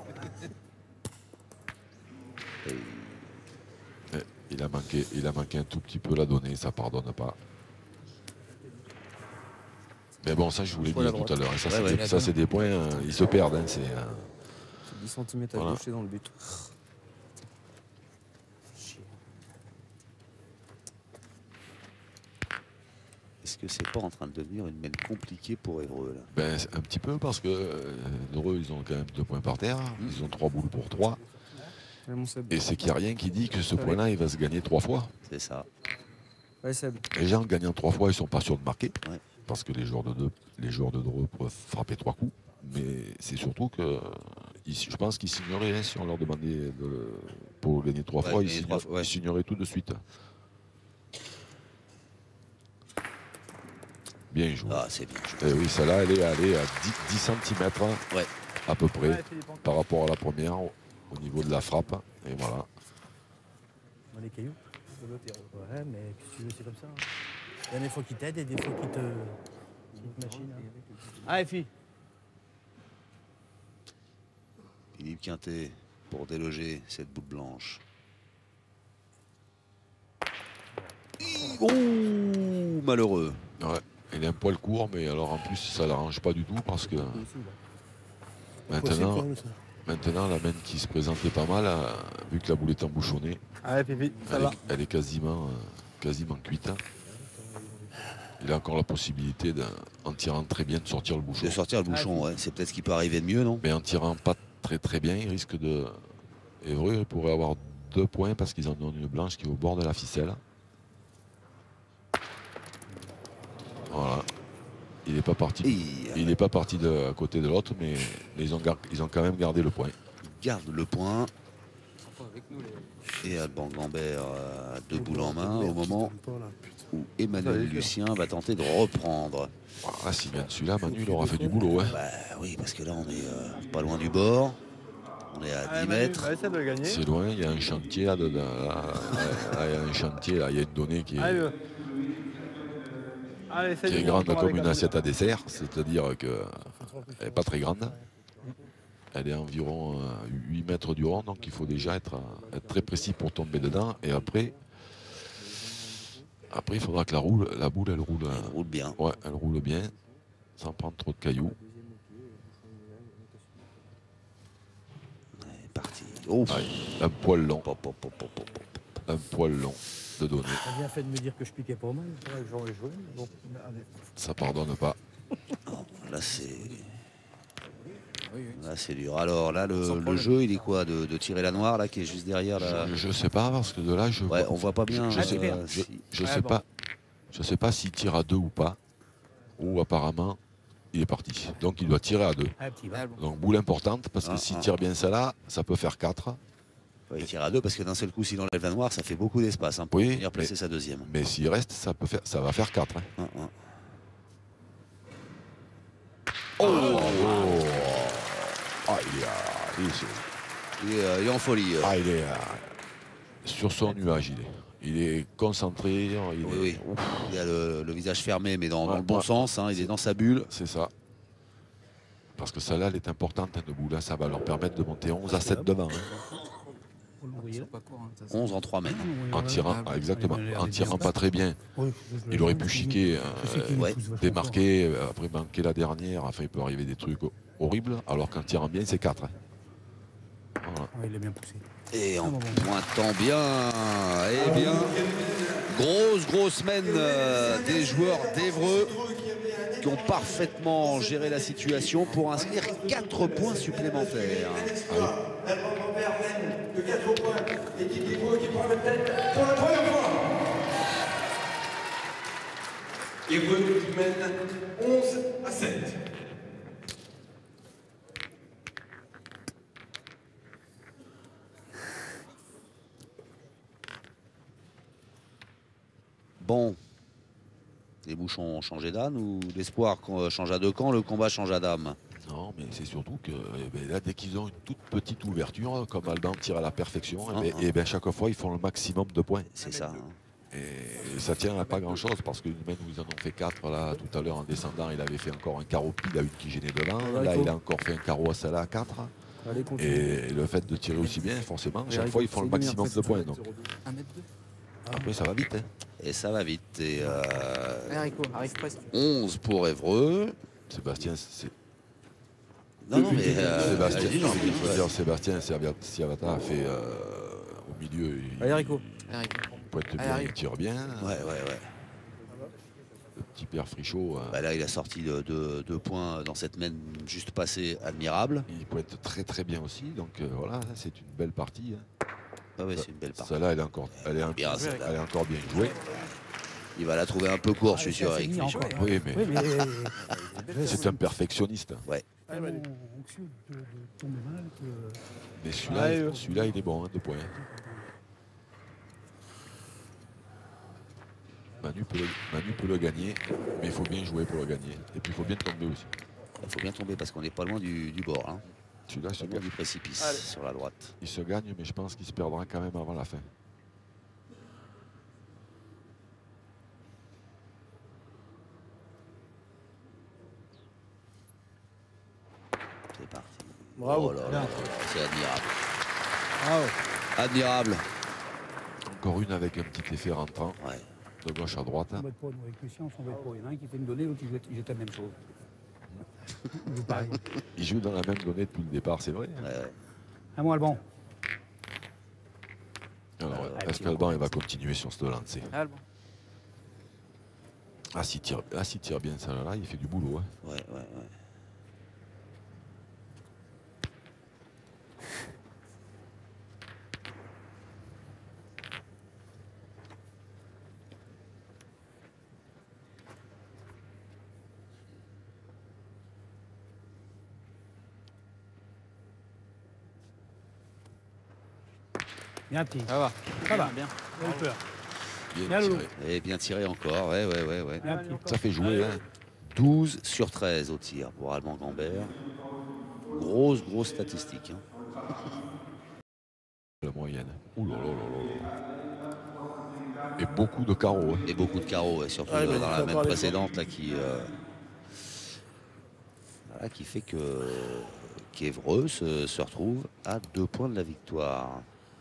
Eh, Il a manqué, il a manqué un tout petit peu la donnée, ça pardonne pas. Mais bon, ça je vous l'ai dit Ouais, la tout droite. à l'heure. hein, Ça, Ouais, c'est ouais. des- ça, c'est des points, euh, ils se perdent. hein, c'est, euh, C'est dix centimètres à Voilà. gauche et dans le but. Est-ce que c'est pas en train de devenir une mène compliquée pour Évreux là? ben, c'est un petit peu parce que euh, Dreux, ils ont quand même deux points par terre. Ils ont trois boules pour trois. Ouais, mon Seb. Et c'est qu'il n'y a rien qui dit que ce point-là, il va se gagner trois fois. C'est ça. Ouais, Seb. Les gens gagnant trois fois, ils sont pas sûrs de marquer. Ouais. Parce que les joueurs de deux, les joueurs de Dreux peuvent frapper trois coups. Mais c'est surtout que ils- je pense qu'ils signeraient, hein, si on leur demandait de, pour gagner trois Ouais, fois, ils, gagner signeraient, trois fois, ouais. ils signeraient tout de suite. Bien joué. Ah, c'est bien joué. Et oui, celle-là, elle est allée à dix centimètres Ouais. à peu près Ouais, Philippe, encore. par rapport à la première au, au niveau de la frappe. Et voilà. Dans les cailloux. Ouais, mais qu'est-ce que tu veux, c'est comme ça. hein. Il y a des fois qui t'aident et des fois qui te. qui te machinent. hein. Allez, fille. Philippe Quintet pour déloger cette boule blanche. Oh, malheureux. Ouais. Il est un poil court, mais alors en plus, ça ne l'arrange pas du tout parce que maintenant, Possible, ça. maintenant la main qui se présentait pas mal, euh, vu que la boule est embouchonnée, Allez, Fifi, ça elle, va. est, elle est quasiment, euh, quasiment cuite. Il a encore la possibilité, de, en tirant très bien, de sortir le bouchon. De sortir le bouchon, ouais. C'est peut-être ce qui peut arriver de mieux, non? Mais en tirant pas très très bien, il risque de. Évreux il pourrait avoir deux points parce qu'ils en ont une blanche qui est au bord de la ficelle. Voilà. Il n'est pas parti. Et Il n'est pas parti de à côté de l'autre, mais, mais ils, ont gar- ils ont quand même gardé le point. il garde le point. Avec nous, les... Et Alban Gambert a deux boules en main au moment Pas, là, putain. où Emmanuel Lucien va tenter de reprendre. Voilà, s'il vient de celui-là, Manu il aura fait du boulot. Hein. Bah oui, parce que là, on est euh, pas loin du bord. On est à Allez, dix Manu, mètres. va essayer de le gagner. C'est loin, il y a un chantier là, dedans, là, là, là, il y a un chantier là, il y a une donnée qui est, Allez, le- Allez, essaye qui de est venir grande encore comme avec une la assiette boule. à dessert, c'est-à-dire qu'elle n'est pas très grande. Elle est environ euh, huit mètres du rond, donc il faut déjà être, euh, être très précis pour tomber dedans. Et après, après il faudra que la, roule, la boule, elle roule, Il euh, roule bien. ouais, elle roule bien, sans prendre trop de cailloux. Oh. Ah, un poil long. Pop, pop, pop, pop, pop, pop. Un poil long de donner. T'as bien fait de me dire que je piquais pas mal. C'est vrai que j'aurais joué, mais bon, allez. Ça pardonne pas. Non, là, c'est. Oui, oui. Là, c'est dur. Alors là, Sans le, le problème. jeu, il est quoi de, de tirer la noire, là, qui est juste derrière là. Je, je sais pas, parce que de là, je Ouais, vois- on voit pas bien. Je, je sais, euh, je, si- je Ouais, sais bon. pas. Je sais pas s'il tire à deux ou pas. Ou apparemment, il est parti. Donc il doit tirer à deux. Un petit va. Ah, bon. Donc boule importante, parce que Ah, s'il ah. tire bien celle-là, ça peut faire quatre. ouais, il tire à deux parce que d'un seul coup, s'il enlève la noire, ça fait beaucoup d'espace hein, pour Oui, venir placer mais- sa deuxième. Mais s'il reste, ça, peut faire, ça va faire quatre. Un, un. Oh, Ah, il est, à- il est sur- Il est, euh, il est en folie. euh. ah, il est à- sur son nuage, il est. Il est concentré. Il Oui, est- oui. Ouf, Il a le, le visage fermé, mais dans, dans Ouais, le bon ouais. sens. hein, il est dans sa bulle. c'est ça. Parce que celle-là, elle est importante, hein, debout. Là, ça va leur permettre de monter onze à sept devant. hein. Faut Ils l'ouvrir. sont pas courts, hein, de toute façon. onze en trois mètres. En tirant, Ah, ah, exactement, il a l'air en de tirant bien pas très bien. Oui, je- je- Il aurait je- pu je- chiquer, je sais euh, qu'il ouais, pousse vachement démarquer, euh, après manquer la dernière. Enfin, il peut arriver des trucs horribles. Alors qu'en tirant bien, c'est quatre. hein. Voilà. fort. Ouais, il est bien poussé. Et en Ah, bon, bon. pointant bien. Eh bien, grosse, grosse semaine euh, des joueurs d'Évreux qui ont parfaitement géré la situation pour inscrire quatre points supplémentaires. La bande en vert mène de quatre points. L'équipe d'Évreux qui prend la tête pour la première fois. Évreux qui mène onze à sept. Bon, les mouches ont changé d'âne ou l'espoir qu'on change à deux camps, le combat change à dame. Non, mais c'est surtout que eh ben, là, dès qu'ils ont une toute petite ouverture, comme Alban tire à la perfection, eh ben, Ah, ah. eh ben, chaque fois, ils font le maximum de points. C'est ça. hein. Et ça tient à pas grand-chose, parce qu'une semaine où ils en ont fait quatre, là, tout à l'heure, en descendant, il avait fait encore un carreau pile à une qui gênait devant. Ouais, Là, cool. il a encore fait un carreau à celle-là à quatre. Allez, continue. Et le fait de tirer aussi bien, forcément, chaque Allez, fois, ils font le c'est une maximum demi-heure, de après, points. c'est Donc. zéro deux. un mètre deux. Après, ça va vite. Hein. Et ça va vite. Et euh, Allez, Rico, arrive presque. onze pour Évreux. Sébastien, c'est. Non, non, mais euh, Sébastien, allez-y, non, non, mais je veux mais- dire, Sébastien Siavata- Siavata a fait euh, au milieu. Il, Allez, Rico. Allez, Rico. il pointe Allez, bien, arrive. il tire bien. Ouais, ouais, ouais. Le petit père Frichot, euh, Bah là, il a sorti de- de- deux points dans cette semaine juste passée admirable. il pointe très très bien aussi. Donc euh, voilà, c'est une belle partie. hein. Ah ouais, c'est une belle partie. Celle-là, elle est encore, elle est, un- Bien, celle-là. elle est encore bien jouée. Il va la trouver un peu courte, je suis Ah, sûr, c'est avec fini Frichot. encore. Oui, mais Oui, mais c'est un perfectionniste. tellement anxieux de, de tomber mal que. Mais celui-là, Ouais, il- ouais. celui-là, il est bon, hein, deux points. Manu peut, le, Manu peut le gagner, mais il faut bien jouer pour le gagner. Et puis il faut bien tomber aussi. Il faut bien tomber parce qu'on n'est pas loin du, du bord, hein. Celui-là, il se Pas loin gagne- du précipice Allez. sur la droite. il se gagne, mais je pense qu'il se perdra quand même avant la fin. C'est parti. Bravo. Oh là là, c'est admirable. Bravo. Admirable. Encore une avec un petit effet rentrant, Ouais. de gauche à droite. On s'embête pas, nous, avec Lucien, on s'embête pas. Il y en a un qui fait une donnée, l'autre il jette- il jette la même chose. Il joue pareil. Il joue dans la même donnée depuis le départ, c'est vrai. Ouais, ouais. À moi, Alban. Alors, Ouais, est-ce qu'Alban il va continuer sur ce lancer? Ah, bon. Ah, s'il tire, ah, s'il tire bien ça là, il fait du boulot. hein. Ouais, ouais, ouais. Bien petit. Ça va. Ça va. Bien. Il a eu peur. Bien Bien, Loulou. tiré. Et bien tiré encore, ouais, ouais, ouais, ouais. Bien petit. Ça fait jouer. Hein. douze sur treize au tir pour Alban Gambert. Grosse, grosse statistique. hein. La moyenne. Ouh là là là là là. Et beaucoup de carreaux. hein. Et beaucoup de carreaux, ouais, surtout Ouais, euh, mais dans il la faut même pas les précédente là, qui, euh, voilà, qui fait que qu'Évreux se, se retrouve à deux points de la victoire.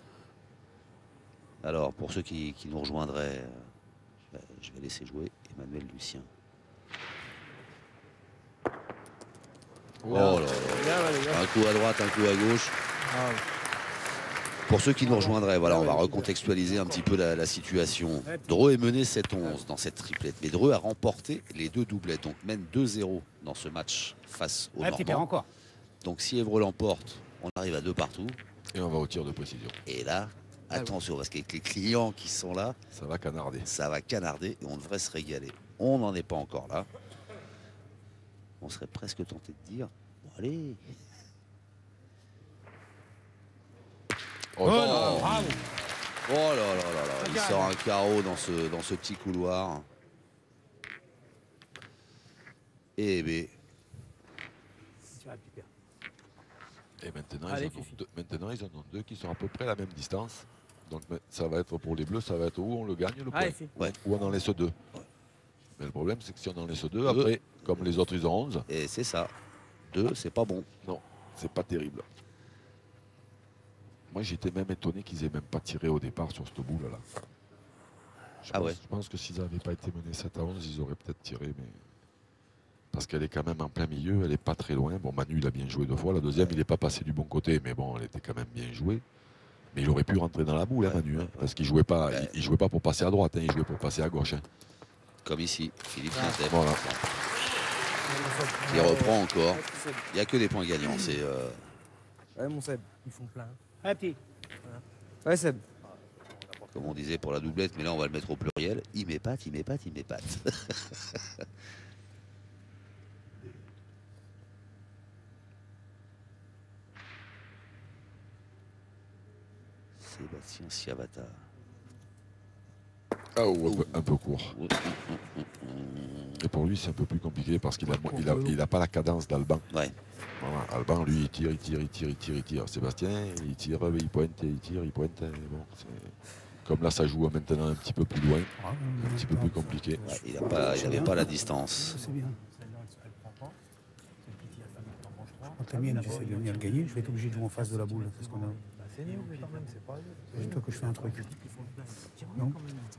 Alors, pour ceux qui, qui nous rejoindraient, euh, je vais- je vais laisser jouer Emmanuel Lucien. Oh là là. Bien, allez, bien. Un coup à droite, un coup à gauche. Bravo. Pour ceux qui nous rejoindraient, voilà, on va recontextualiser un petit peu la, la situation. Dreux est mené sept onze dans cette triplette, mais Dreux a remporté les deux doublettes, donc mène deux zéro dans ce match face au Normands. encore. Donc si Évreux l'emporte, on arrive à deux partout. Et on va au tir de précision. Et là, attention, parce qu'avec les clients qui sont là, ça va canarder. Ça va canarder et on devrait se régaler. On n'en est pas encore là. On serait presque tenté de dire, bon allez. Oh, Oh, non. bravo. Oh là là là là, il sort un carreau dans ce, dans ce petit couloir. Et B. Et maintenant, Allez, ils en ont deux, maintenant, ils en ont deux qui sont à peu près à la même distance. Donc ça va être pour les bleus, ça va être où on le gagne le point. Allez, ouais. Ou on en laisse deux. Mais le problème, c'est que si on en laisse deux, après, comme les autres, ils ont onze. Et c'est ça. Deux, c'est pas bon. Non, c'est pas terrible. Moi, j'étais même étonné qu'ils aient même pas tiré au départ sur cette boule-là. Je, ah pense, ouais. je pense que s'ils n'avaient pas été menés sept à onze, ils auraient peut-être tiré. Mais... Parce qu'elle est quand même en plein milieu, elle n'est pas très loin. Bon, Manu, il a bien joué deux fois. La deuxième, il n'est pas passé du bon côté, mais bon, elle était quand même bien jouée. Mais il aurait pu rentrer dans la boule, hein, Manu, hein, parce qu'il ne jouait pas, il, il jouait pas pour passer à droite, hein, il jouait pour passer à gauche. Hein. Comme ici, Philippe Ah, Quintet. voilà. Il reprend encore. Il n'y a que des points gagnants. C'est. Euh... Ouais, mon Seb. Ils font plein. Ouais, petit. Ouais, Seb. Comme on disait pour la doublette, mais là on va le mettre au pluriel. Il m'épate, il m'épate, il m'épate. Sébastien Siavata. Ah, oh, un, peu, un peu court. Et pour lui, c'est un peu plus compliqué parce qu'il n'a il a, il a pas la cadence d'Alban. Ouais. Voilà, Alban, lui, il tire, il tire, il tire, il tire, il tire. Sébastien, il tire, il pointe, il tire, il pointe. Bon, comme là, ça joue maintenant un petit peu plus loin, un petit peu plus compliqué. Ouais, il n'avait pas, pas la distance. C'est bien. Quand la mienne, j'essaie de venir le gagner, je vais être obligé de jouer en face de la boule. C'est ce qu'on a. C'est nul, mais quand même, c'est pas. Imagine-toi que je fais un truc. Non.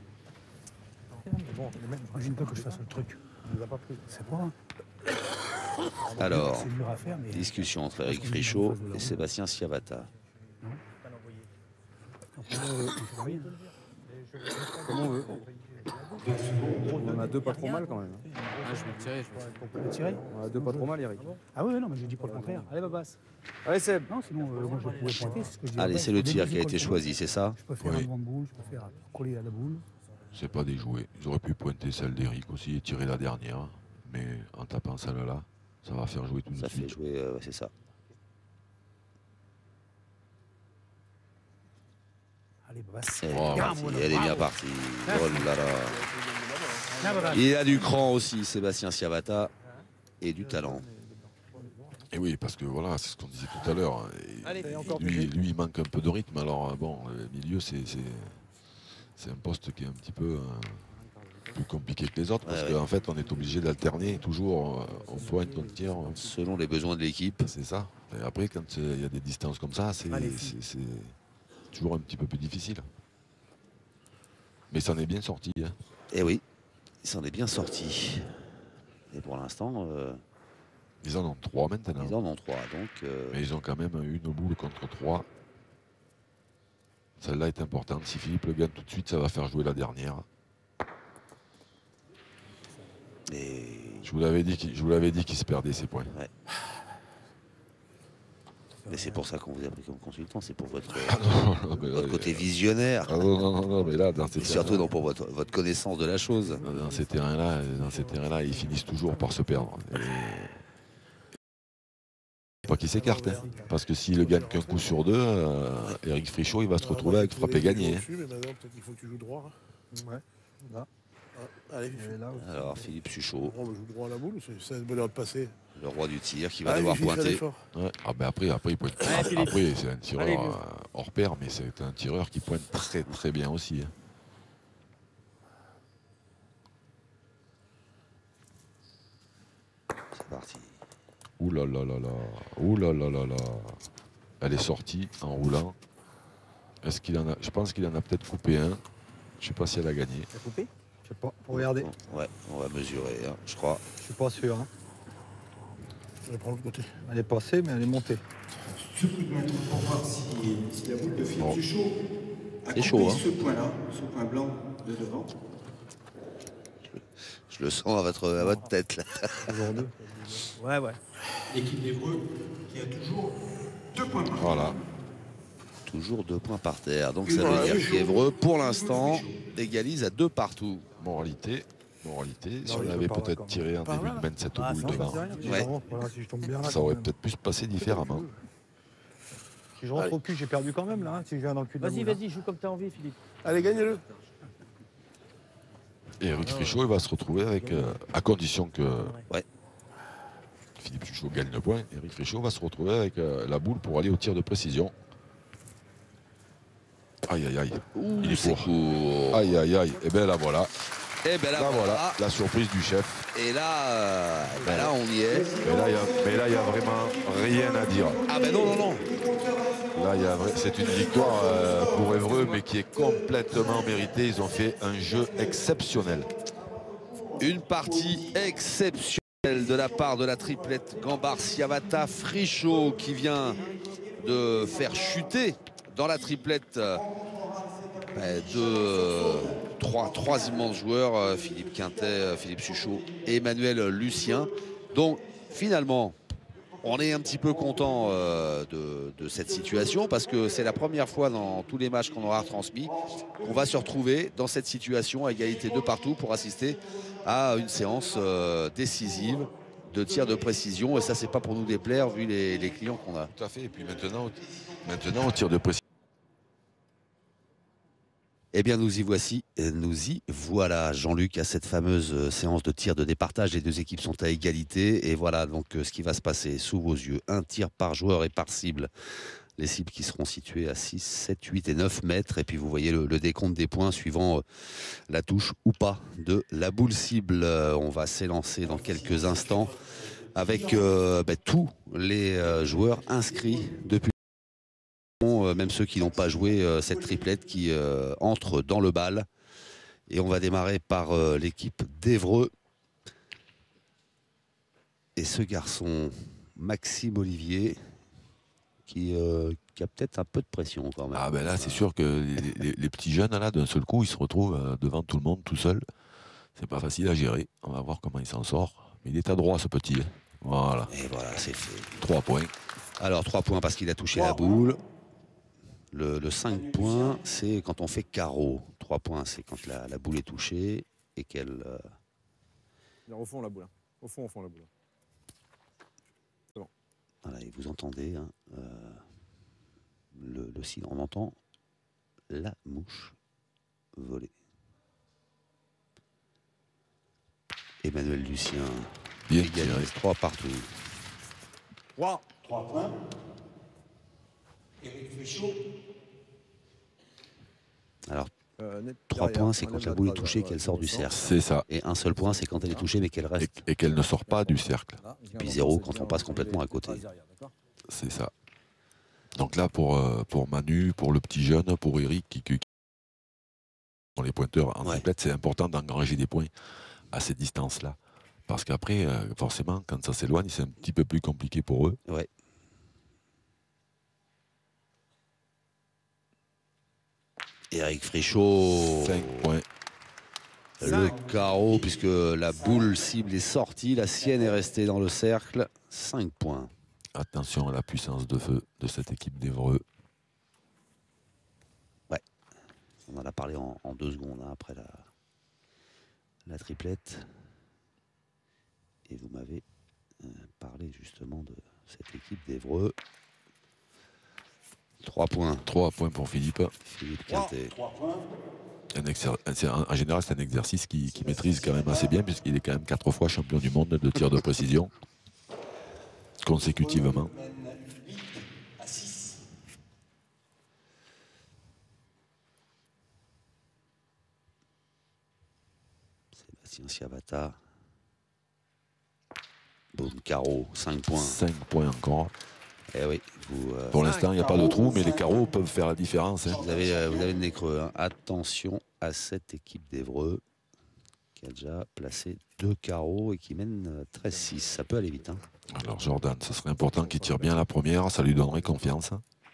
Bon, Imagine-toi que je fasse le truc. on nous a pas pris. C'est pas. Alors, C'est dur à faire, mais. discussion entre Eric Frichot et Sébastien Siavata. Comme on veut. On en a deux pas trop mal quand même. Ah, je vais le tirer. Je vais... On peut le tirer. On a deux pas trop mal, Eric. Ah ouais, non, mais je dis pas le contraire. Allez, Babas. Allez, Seb. Non, sinon, euh, moi je pouvais pointer. C'est ce que je dis. Allez, après. c'est le Dès tir que qui a je été colle choisi, c'est ça? Je peux faire Oui. un devant de boule, je peux faire coller à la boule. C'est pas déjoué. Ils auraient pu pointer celle d'Eric aussi et tirer la dernière. Mais en tapant celle-là, ça va faire jouer tout de Ça suite. fait jouer, euh, c'est ça. Allez, Babas. Elle est Oh, bien partie, elle est bien partie. Oh là là. Là, Babas. Il a du cran aussi, Sébastien Siavata, et du talent. Et oui, parce que voilà, c'est ce qu'on disait tout à l'heure. Allez, Et encore Lui, lui, il manque un peu de rythme. Alors, euh, bon, le milieu, c'est c'est- c'est un poste qui est un petit peu euh, plus compliqué que les autres. Parce Ouais, qu'en ouais. fait, on est obligé d'alterner toujours. euh, On pointe, on tire. on- Selon les besoins de l'équipe. C'est ça. Et après, quand euh, il y a des distances comme ça, c'est Allez, c'est- c'est toujours un petit peu plus difficile. Mais ça en est bien sorti. Hein. Et oui, il s'en est bien sorti. Et pour l'instant, euh, Ils en ont trois maintenant. ils en ont trois. Donc, euh, Mais ils ont quand même une boule contre trois. Celle-là est importante. Si Philippe le gagne tout de suite, ça va faire jouer la dernière. et... Je vous l'avais dit qu'il je vous l'avais dit qu'il se perdait ses points. mais c'est pour ça qu'on vous a pris comme consultant. C'est pour votre, Ah non, non, mais là, votre côté euh, visionnaire. ah non, non, non, non, mais là, dans ces Et surtout terrains- non, pour votre, votre connaissance de la chose. dans ces terrains-là, dans ces terrains-là, ils finissent toujours par se perdre. Et... Pas qu'il s'écarte, hein. Parce que s'il ne gagne qu'un coup sur deux, euh, Eric Frichot, il va se retrouver avec frappé gagné. Hein. Mais maintenant, peut-être qu'il faut que tu joues droit. Ouais. Là. Ah, allez, Et là aussi. Alors, Philippe Suchot, on joue droit à la boule, c'est c'est une bonne heure de passer. le roi du tir, qui va Allez, devoir Fifi, fais pointer. l'effort. Ouais. Ah ben après, après, il pointe. Allez, Philippe. Après, c'est un tireur Allez, vieux. euh, hors pair, mais c'est un tireur qui pointe très très bien aussi. Hein. C'est parti. Ouh là là là là. Ouh là là là là. Elle est sortie en roulant. Est-ce qu'il en a. Je pense qu'il en a peut-être coupé un. Je sais pas si elle a gagné. T'as coupé? Je sais pas. Faut regarder. Ouais, on va mesurer, hein, je crois. Je suis pas sûr. Hein. Je vais prendre l'autre côté. Elle est passée, mais elle est montée. ce coup de maître pour voir si, si la boule de Philippe Bon. Suchot a C'est coupé chaud, hein. ce point-là, ce point blanc de devant. Je le sens à votre, à votre tête là. Ouais, ouais. L'équipe d'Evreux qui a toujours deux points par Voilà. Toujours deux points par terre. Donc ça Ouais, veut dire chaud. qu'Evreux, pour l'instant, égalise à deux partout. Moralité. Moralité. Si Non, on il avait peut pas, peut-être quand tiré en Par début là. de main de cette Ah, boule ça, devant, ça, c'est rien. Ouais. Vraiment, voilà, si je tombe bien là, ça quand aurait même. peut-être pu se passer différemment. Si je rentre au cul, j'ai perdu quand même là. hein, Si je viens dans le cul de la Vas-y, boule, hein. vas-y, joue comme t'as envie, Philippe. Allez, gagnez-le. Et Eric Frichot, il va se retrouver avec, euh, à condition que Ouais. Philippe Suchot gagne le point, Eric Frichot va se retrouver avec euh, la boule pour aller au tir de précision. Aïe, aïe, aïe. Ouh, Il est c'est court. court. Aïe, aïe, aïe. Et bien là, voilà. Et ben là, Là, voilà. voilà. La surprise du chef. Et là, euh, ben là, on y est. Mais là, il y a- mais là, il n'y a vraiment rien à dire. Ah ben non, non, non. Là, il y a vrai- c'est une victoire euh, pour Évreux, mais qui est complètement méritée. Ils ont fait un jeu exceptionnel. Une partie exceptionnelle de la part de la triplette Gambard-Siavata Frichot qui vient de faire chuter dans la triplette euh, ben, de euh, trois, trois immenses joueurs, euh, Philippe Quintet, euh, Philippe Suchot et Emmanuel Lucien. Donc finalement, on est un petit peu content euh, de, de cette situation parce que c'est la première fois dans tous les matchs qu'on aura retransmis qu'on va se retrouver dans cette situation à égalité de partout pour assister à une séance euh, décisive de tir de précision. Et ça, c'est pas pour nous déplaire vu les, les clients qu'on a. Tout à fait. Et puis maintenant, maintenant au tir de précision. Eh bien, nous y voici, nous y voilà, Jean-Luc, à cette fameuse séance de tir de départage. Les deux équipes sont à égalité. Et voilà donc ce qui va se passer sous vos yeux. Un tir par joueur et par cible. Les cibles qui seront situées à six, sept, huit et neuf mètres. Et puis vous voyez le, le décompte des points suivant euh, la touche ou pas de la boule cible. Euh, on va s'élancer dans quelques instants avec euh, bah, tous les euh, joueurs inscrits depuis. Euh, même ceux qui n'ont pas joué euh, cette triplette qui euh, entre dans le bal. Et on va démarrer par euh, l'équipe d'Évreux. Et ce garçon, Maxime Olivier, qui, euh, qui a peut-être un peu de pression quand même. Ah ben là, c'est sûr que les, les- les petits jeunes, là, d'un seul coup, ils se retrouvent euh, devant tout le monde, tout seul. C'est pas facile à gérer. On va voir comment il s'en sort. Mais il est à droit, ce petit. hein. Voilà. Et voilà, c'est fait. Trois points. Alors, trois points parce qu'il a touché la boule. Le, le cinq points, c'est quand on fait carreau. trois points, c'est quand la, la boule est touchée et qu'elle... euh, Au fond, la boule. hein. Au fond, au fond, la boule. Voilà, et vous entendez hein, euh, le, le signe, on entend la mouche voler. Emmanuel Lucien Bien égalise tiré. trois partout. trois points. Eric Frichot. Alors, Euh, net trois derrière, points, c'est on quand lève la la boule est trace, touchée ouais, qu'elle dans sort le du sens. cercle. C'est ça. Et un seul point, c'est quand elle est touchée mais qu'elle Et, reste. et qu'elle ne sort pas du cercle. Là, Et puis zéro quand on passe complètement à côté. C'est ça. Donc là, pour, euh, pour Manu, pour le petit jeune, pour Eric, qui, qui, qui- pour les pointeurs en Ouais. triplette, c'est important d'engranger des points à ces distances-là. Parce qu'après, euh, forcément, quand ça s'éloigne, c'est un petit peu plus compliqué pour eux. Ouais. Eric Frichot. cinq points. Le carreau, puisque la boule cible est sortie, la sienne est restée dans le cercle. cinq points. Attention à la puissance de feu de cette équipe d'Évreux. On en a parlé en, en deux secondes hein, après la, la triplette. Et vous m'avez euh, parlé justement de cette équipe d'Évreux. trois points. trois points pour Philippe. Philippe Quintet. Un exer- c'est un- en général, c'est un exercice qu'il qui maîtrise quand même assez bien, puisqu'il est quand même quatre fois champion du monde de tir de précision, consécutivement. huit à six. Sébastien Siavata. Boum, carreau, cinq points. cinq points encore. Eh oui, vous, euh, Pour l'instant, il n'y a pas de trou, mais les carreaux peuvent faire la différence. hein. vous, avez, euh, vous avez le nez creux. hein. Attention à cette équipe d'Évreux qui a déjà placé deux carreaux et qui mène treize six. Ça peut aller vite. hein. Alors Jordan, ce serait important qu'il tire bien la première, ça lui donnerait confiance.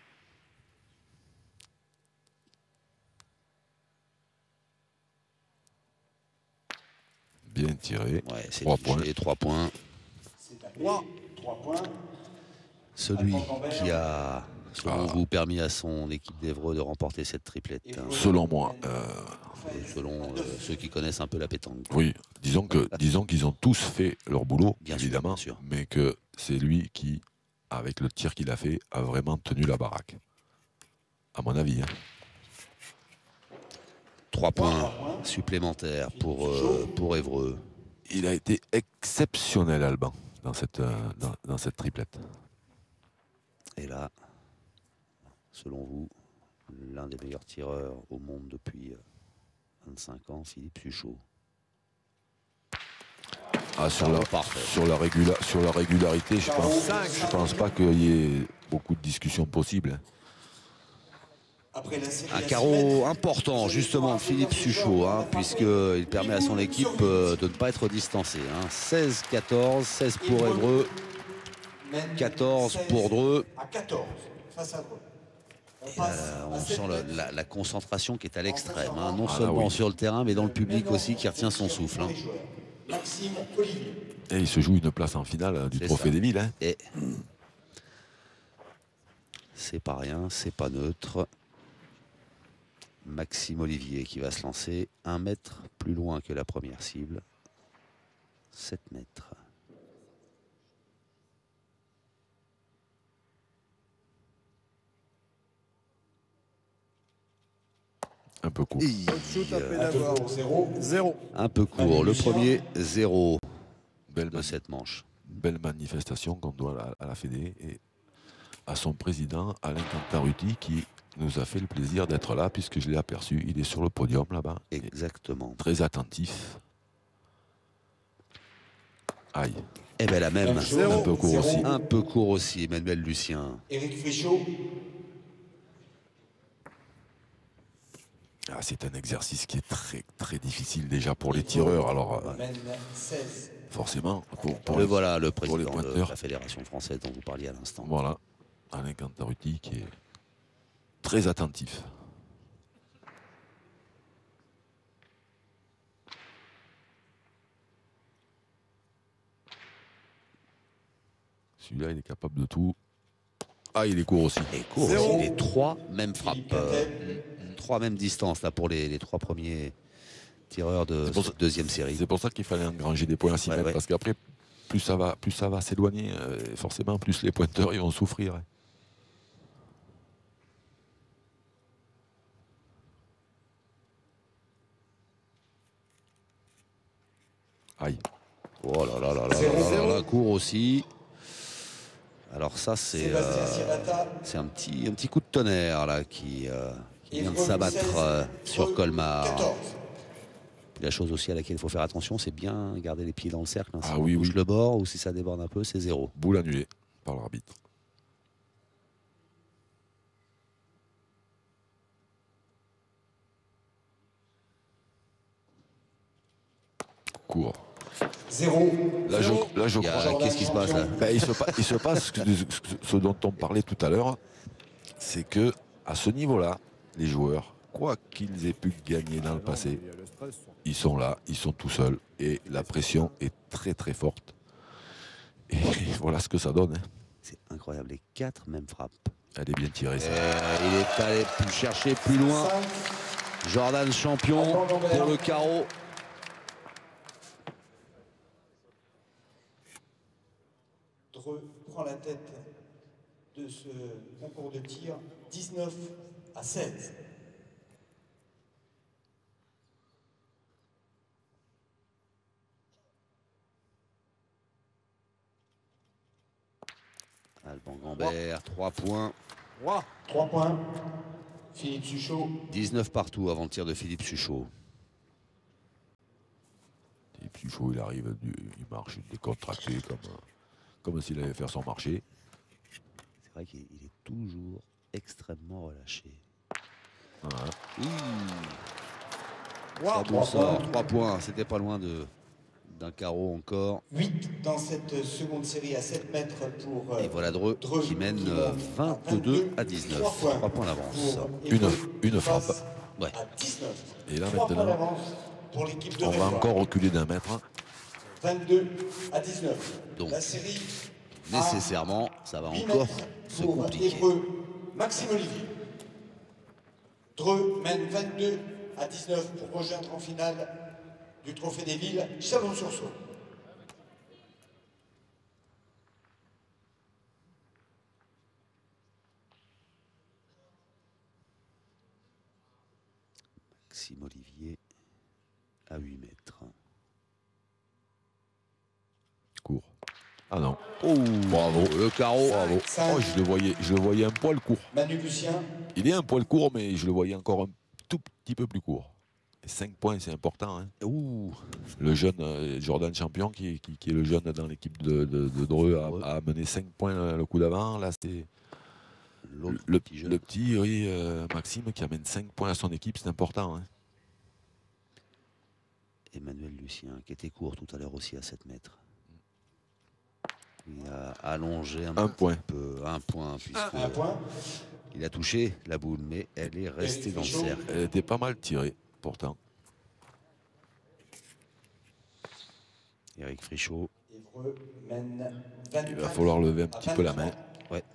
Bien tiré. Ouais, c'est trois points. trois points. trois points. Celui qui a, selon ah. vous, permis à son équipe d'Évreux de remporter cette triplette. Hein. Selon moi. Euh... Et selon euh, ceux qui connaissent un peu la pétanque. Oui, disons que disons qu'ils ont tous fait leur boulot, bien évidemment, sûr, bien sûr. Mais que c'est lui qui, avec le tir qu'il a fait, a vraiment tenu la baraque. À mon avis. Hein. Trois points supplémentaires pour, euh, pour Évreux. Il a été exceptionnel, Alban, dans cette, euh, dans, dans cette triplette. Et là, selon vous, l'un des meilleurs tireurs au monde depuis vingt-cinq ans, Philippe Suchot. Ah, sur, la, sur, la régula, sur la régularité, je pense, je pense pas qu'il y ait beaucoup de discussions possibles. Un carreau important, justement, Philippe Suchot, hein, puisqu'il permet à son équipe euh, de ne pas être distancé. Hein. seize quatorze, seize pour Évreux, quatorze pour Dreux. Et là, on sent le, la, la concentration qui est à l'extrême, hein, non ah, seulement oui. sur le terrain, mais dans le public aussi, qui retient son souffle. Hein. Et il se joue une place en finale du Trophée des Villes. Hein. Et c'est pas rien, c'est pas neutre. Maxime Olivier qui va se lancer un mètre plus loin que la première cible. sept mètres. Un peu court. Zéro. Un peu court. Le premier, zéro belle de cette manche. Belle manifestation qu'on doit à la Fédé et à son président, Alain Cantarutti, qui nous a fait le plaisir d'être là, puisque je l'ai aperçu. Il est sur le podium là-bas. Exactement. Très attentif. Aïe. Et bien la même. Zéro. Un peu court Zéro. aussi. Un peu court aussi, Emmanuel Lucien. Éric Frichot. Ah, c'est un exercice qui est très très difficile déjà pour les tireurs. Alors euh, forcément, pour, pour le les, voilà le président les de la Fédération française dont vous parliez à l'instant. Voilà, Alain Cantarutti qui est très attentif. Celui-là, il est capable de tout. Ah, il est court aussi. Et court aussi. Les trois mêmes frappes. Euh, trois mêmes distances là, pour les, les trois premiers tireurs de cette deuxième série. C'est pour ça qu'il fallait engranger des points à six ouais, mètres. ouais. Parce qu'après, plus ça va, plus ça va s'éloigner, euh, forcément, plus les pointeurs ils vont souffrir. Aïe. Oh là là là là là là là, court aussi. Alors ça c'est euh, c'est un petit un petit coup de tonnerre là qui, euh, qui vient de s'abattre euh, sur Colmar. Puis la chose aussi à laquelle il faut faire attention, c'est bien garder les pieds dans le cercle. Hein. Si ah on oui, bouge oui. le bord ou si ça déborde un peu, c'est zéro. Boule annulée par l'arbitre. Court. Zéro. Là, Zéro. je, là, je a, crois. Qu'est-ce qui se passe là? Ben, il, se pa il se passe ce, ce dont on parlait tout à l'heure, c'est que à ce niveau-là, les joueurs, quoi qu'ils aient pu gagner dans le passé, ils sont là, ils sont tout seuls et la pression est très très forte. Et voilà ce que ça donne. Hein. C'est incroyable, les quatre mêmes frappes. Elle est bien tirée. Ça. Il est allé plus chercher plus loin. Jordan champion pour le carreau. Dreux prend la tête de ce concours de tir, dix-neuf à seize. Alban Gambert, trois points. trois points. Philippe Suchot. dix-neuf partout avant le tir de Philippe Suchot. Philippe Suchot, il arrive, du, il marche décontracté comme, comme s'il allait faire son marché. C'est vrai qu'il est toujours extrêmement relâché. Voilà. Mmh. Wow. Ça bon sort, trois points. C'était pas loin de d'un carreau encore. huit dans cette seconde série à sept mètres pour Et voilà Dreux Dreux qui mène qui euh, monte vingt-deux à dix-neuf. trois points trois points d'avance. pour Une, Hébreu une face frappe. Ouais. à dix-neuf. Et là trois points maintenant, d'avance pour l'équipe de on va Réfois. encore reculer d'un mètre. vingt-deux à dix-neuf. Donc, La série nécessairement, ça va huit encore mètres se pour compliquer. Hébreu, Maxime Olivier. Dreux mène vingt-deux à dix-neuf pour rejoindre en finale du Trophée des Villes Chalon-sur-Saône. Maxime Olivier à huit mètres. Court. Ah non. Oh, Bravo. le carreau. Bravo. cinq. Oh, je le voyais, je le voyais un poil court. Manu Lucien, Il est un poil court, mais je le voyais encore un tout petit peu plus court. Et cinq points, c'est important. Hein. Ouh. Le jeune euh, Jordan Champion, qui, qui, qui est le jeune dans l'équipe de, de, de Dreux, a, Ouais. a mené cinq points le, le coup d'avant. Là, c'est L'autre le, petit jeune. le petit oui, euh, Maxime qui amène cinq points à son équipe, c'est important. Hein. Emmanuel Lucien, qui était court tout à l'heure aussi à sept mètres. Il a allongé un, Un petit point. peu, un point, puisque un point. il a touché la boule, mais elle est restée dans le Frichot. cercle. Elle était pas mal tirée, pourtant. Eric Frichot. Évreux mène vingt-quatre. Il va falloir lever un à petit peu la vingt-trois. main. Ouais.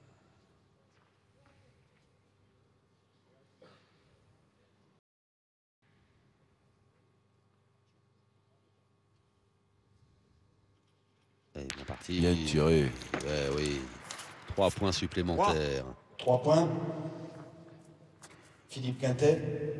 Elle est bien partie. Bien tiré. Ouais, oui. Trois points supplémentaires. Trois points. Philippe Quintet.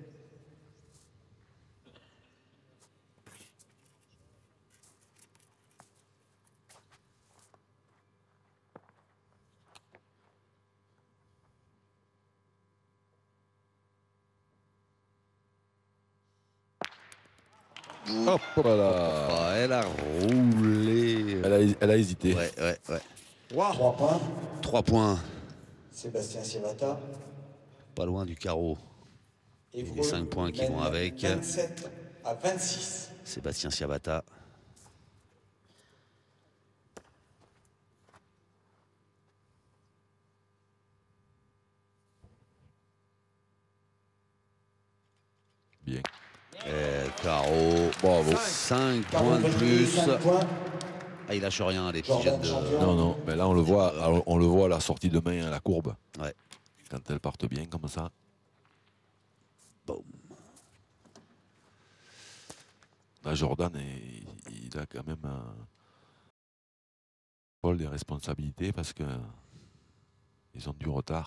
Hop là. Ah, elle a roulé. Elle a, elle a hésité. Ouais, ouais, ouais. Trois points. Trois points. Sébastien Siavata. Pas loin du carreau. Évreux les cinq points qui mène vont avec. vingt-sept à vingt-six. Sébastien Siavata. Bien. Et carreau. Bravo. cinq Carreau points de validé, plus. cinq points. Ah, il lâche rien, les petits Jordan jeunes de. champion. Non, non, mais là on le voit, alors, on le voit à la sortie de main à la courbe. Ouais. Quand elles partent bien comme ça. Boum. Là, Jordan, est- il a quand même un Paul des responsabilités parce que ils ont du retard.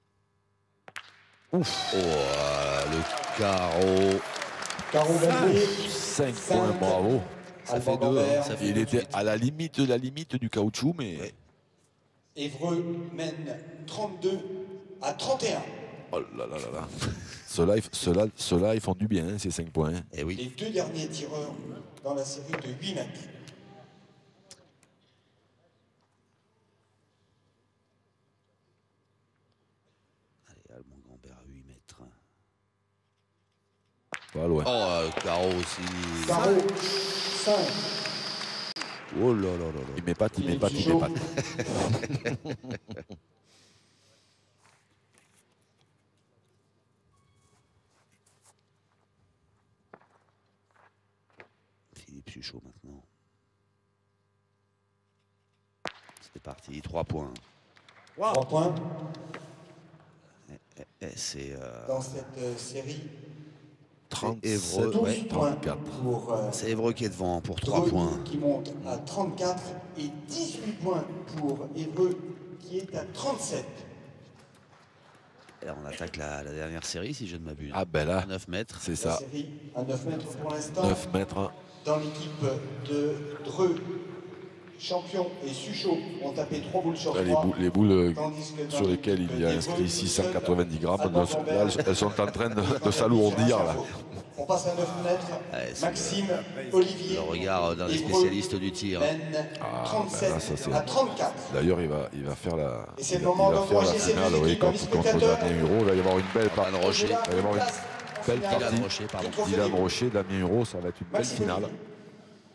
Ouf. Oh, euh, le carreau. Carreau validé. cinq Cinq. points, bravo. Ça Alban fait deux. Gambert. hein, ça fait Il deux était suites. à la limite de la limite du caoutchouc, mais Ouais. Évreux mène trente-deux à trente et un. oh là là là là. Ceux-là, ils- ceux-là, ceux-là, ils font du bien, hein, ces cinq points. hein. Eh oui. Les deux derniers tireurs dans la série de huit mètres. Allez, Alban Gambert à huit mètres. Pas loin. Oh, euh, carreau aussi. Carreau cinq. Oh là là là là. Il met pas, il met pas, il met pas. Philippe Suchot maintenant. C'est parti, trois points. Trois points Eh, eh, c'est euh, dans cette euh, série. trente-sept, Évreux, douze ouais, points trente-quatre. pour euh, c'est Évreux qui est devant pour trois Dreux points. qui monte à trente-quatre et dix-huit points pour Évreux qui est à trente-sept. Et là, on attaque la, la dernière série, si je ne m'abuse. Ah ben là, À neuf mètres. c'est La ça. série à neuf mètres pour l'instant neuf mètres. dans l'équipe de Dreux. Champion et Suchot ont tapé trois boules sur Là, les, trois. bou- les boules euh, Tandis que dans sur lesquelles l'équipe il y a d'Évreux, inscrit six cent quatre-vingt-dix grammes, Alban là, Gambert, elles, elles sont en train de, de s'alourdir là. On passe à neuf mètres. Ouais, c'est Maxime, Olivier. Le regard d'un des Évreux spécialistes du tir. mène Ah, trente-sept ben là, ça, c'est- à trente-quatre. D'ailleurs, il va, il va faire la, Et c'est il le va, moment il va faire la d'encourager ces finale deux oui, équipes, contre, contre spectateurs. Damien Huro. Il va y avoir une belle partie. Dylan Rocher. Il va y avoir une belle Dylan partie. Rocher, pardon. Dylan Rocher, Damien Huro, ça va être une belle Maxime finale. Olivier.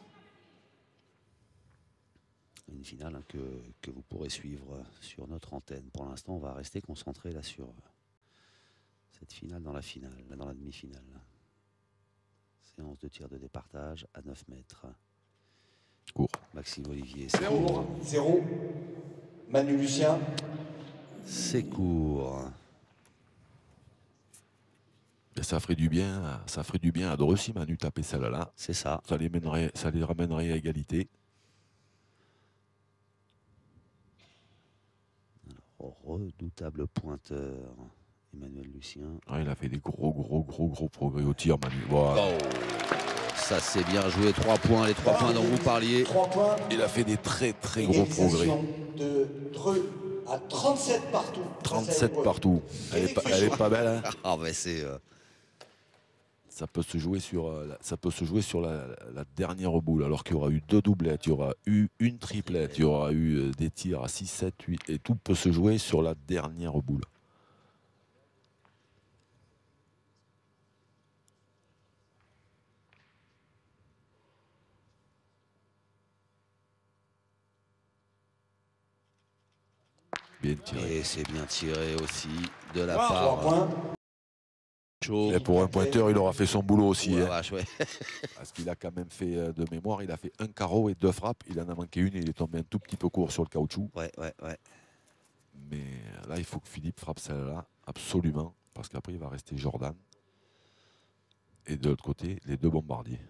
une finale hein, que, que vous pourrez suivre sur notre antenne. Pour l'instant, on va rester concentré là sur cette finale dans la finale, dans la demi-finale. Séance de tir de départage à neuf mètres. Court. Maxime Olivier. zéro. zéro. Manu Lucien. C'est court. Et ça ferait du bien, ça ferait du bien à Dreux si Manu tapait celle-là. C'est ça. Ça les mènerait, ça les ramènerait à égalité. Alors, redoutable pointeur, Emmanuel Lucien. Ah, il a fait des gros, gros, gros, gros progrès au tir, Manu. Voilà. Oh, ça c'est bien joué. Trois points, les trois points dont vous parliez. trois points. Il a fait des très, très gros progrès. Égalisation de Dreux à trente-sept partout. trente-sept partout. Elle est pas, elle est pas belle, hein. Ah, ben c'est. Euh... Ça peut se jouer sur, euh, ça peut se jouer sur la, la dernière boule, alors qu'il y aura eu deux doublettes, il y aura eu une triplette, il y aura eu euh, des tirs à six, sept, huit, et tout peut se jouer sur la dernière boule. Bien tiré. Et c'est bien tiré aussi de la Trois part. points. Chaud. Et pour un pointeur, il aura fait son boulot aussi. Ouais, hein. vache, ouais. Parce qu'il a quand même fait euh, de mémoire, il a fait un carreau et deux frappes. Il en a manqué une et il est tombé un tout petit peu court sur le caoutchouc. Ouais, ouais, ouais. Mais là, il faut que Philippe frappe celle-là, absolument. Parce qu'après, il va rester Jordan. Et de l'autre côté, les deux bombardiers.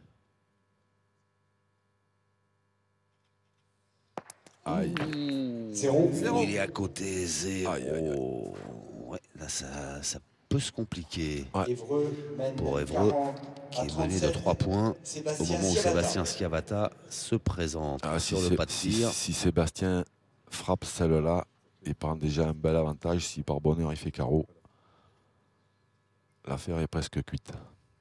Aïe. Zéro. Il est à côté, zéro. Aïe, aïe, aïe. Ouais, là, ça, ça peut se compliquer. Ouais. Évreux mène Pour Évreux, quarante qui à est mené de trente-sept. trois points au Sébastien moment où Sciavata. Sébastien Sciavata se présente Ah, si, sur le c'est- pas de si- tir. si Sébastien frappe celle-là, il prend déjà un bel avantage. Si par bonheur il fait carreau, l'affaire est presque cuite.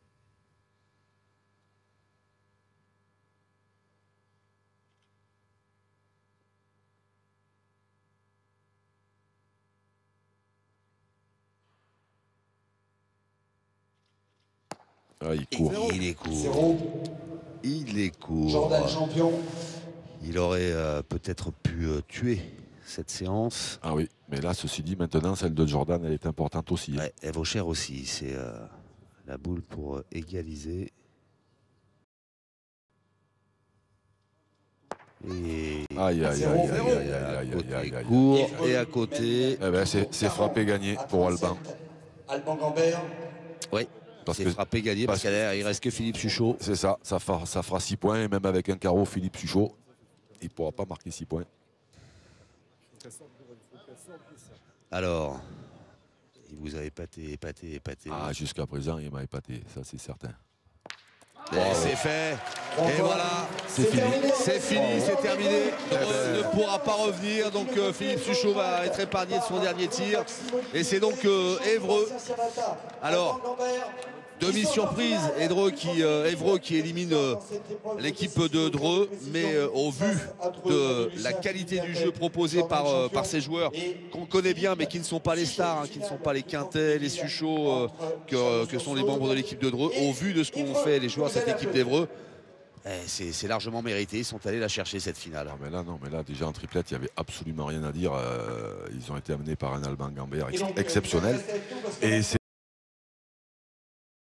Ah, il court. Il est court. Zéro. Il est court. Jordan champion. Il aurait euh, peut-être pu euh, tuer cette séance. Ah oui, mais là, ceci dit, maintenant, celle de Jordan, elle est importante aussi. hein. Ouais, elle vaut cher aussi. C'est euh, la boule pour euh, égaliser. Et Aïe, aïe, aïe, Zéro, aïe, zéro. aïe, aïe, aïe, côté aïe, aïe. court et à côté. Eh ben, c'est c'est frappé gagné pour Alban. Alban Gambert. Oui, Parce c'est que frappé gagné parce, parce qu'il ne reste que Philippe Suchot. c'est ça, ça fera, ça fera six points. Et même avec un carreau, Philippe Suchot, il ne pourra pas marquer six points. Alors, il vous a épaté, épaté, épaté. Ah, jusqu'à présent, il m'a épaté, ça c'est certain. Et c'est fait. Trois Et points. voilà. C'est fini. C'est fini, c'est terminé. Eh ben. Euh, ne pourra pas revenir. Donc euh, Philippe Suchot va être épargné de son dernier tir. Et c'est donc euh, Évreux. Alors, demi-surprise, Évreux qui, euh, Évreux qui élimine euh, l'équipe de Dreux. Mais euh, au vu de la qualité du jeu proposé par, euh, par ces joueurs qu'on connaît bien mais qui ne sont pas les stars, hein, qui ne sont pas les Quintet, les Suchot euh, que, que sont les membres de l'équipe de Dreux. Au vu de ce qu'ont fait les joueurs de cette équipe d'Évreux, eh, c'est c'est largement mérité. Ils sont allés la chercher cette finale. Ah, mais là, non, mais là, déjà en triplette, il n'y avait absolument rien à dire. Euh, ils ont été amenés par un Alban Gambert ex- exceptionnel. Et c'est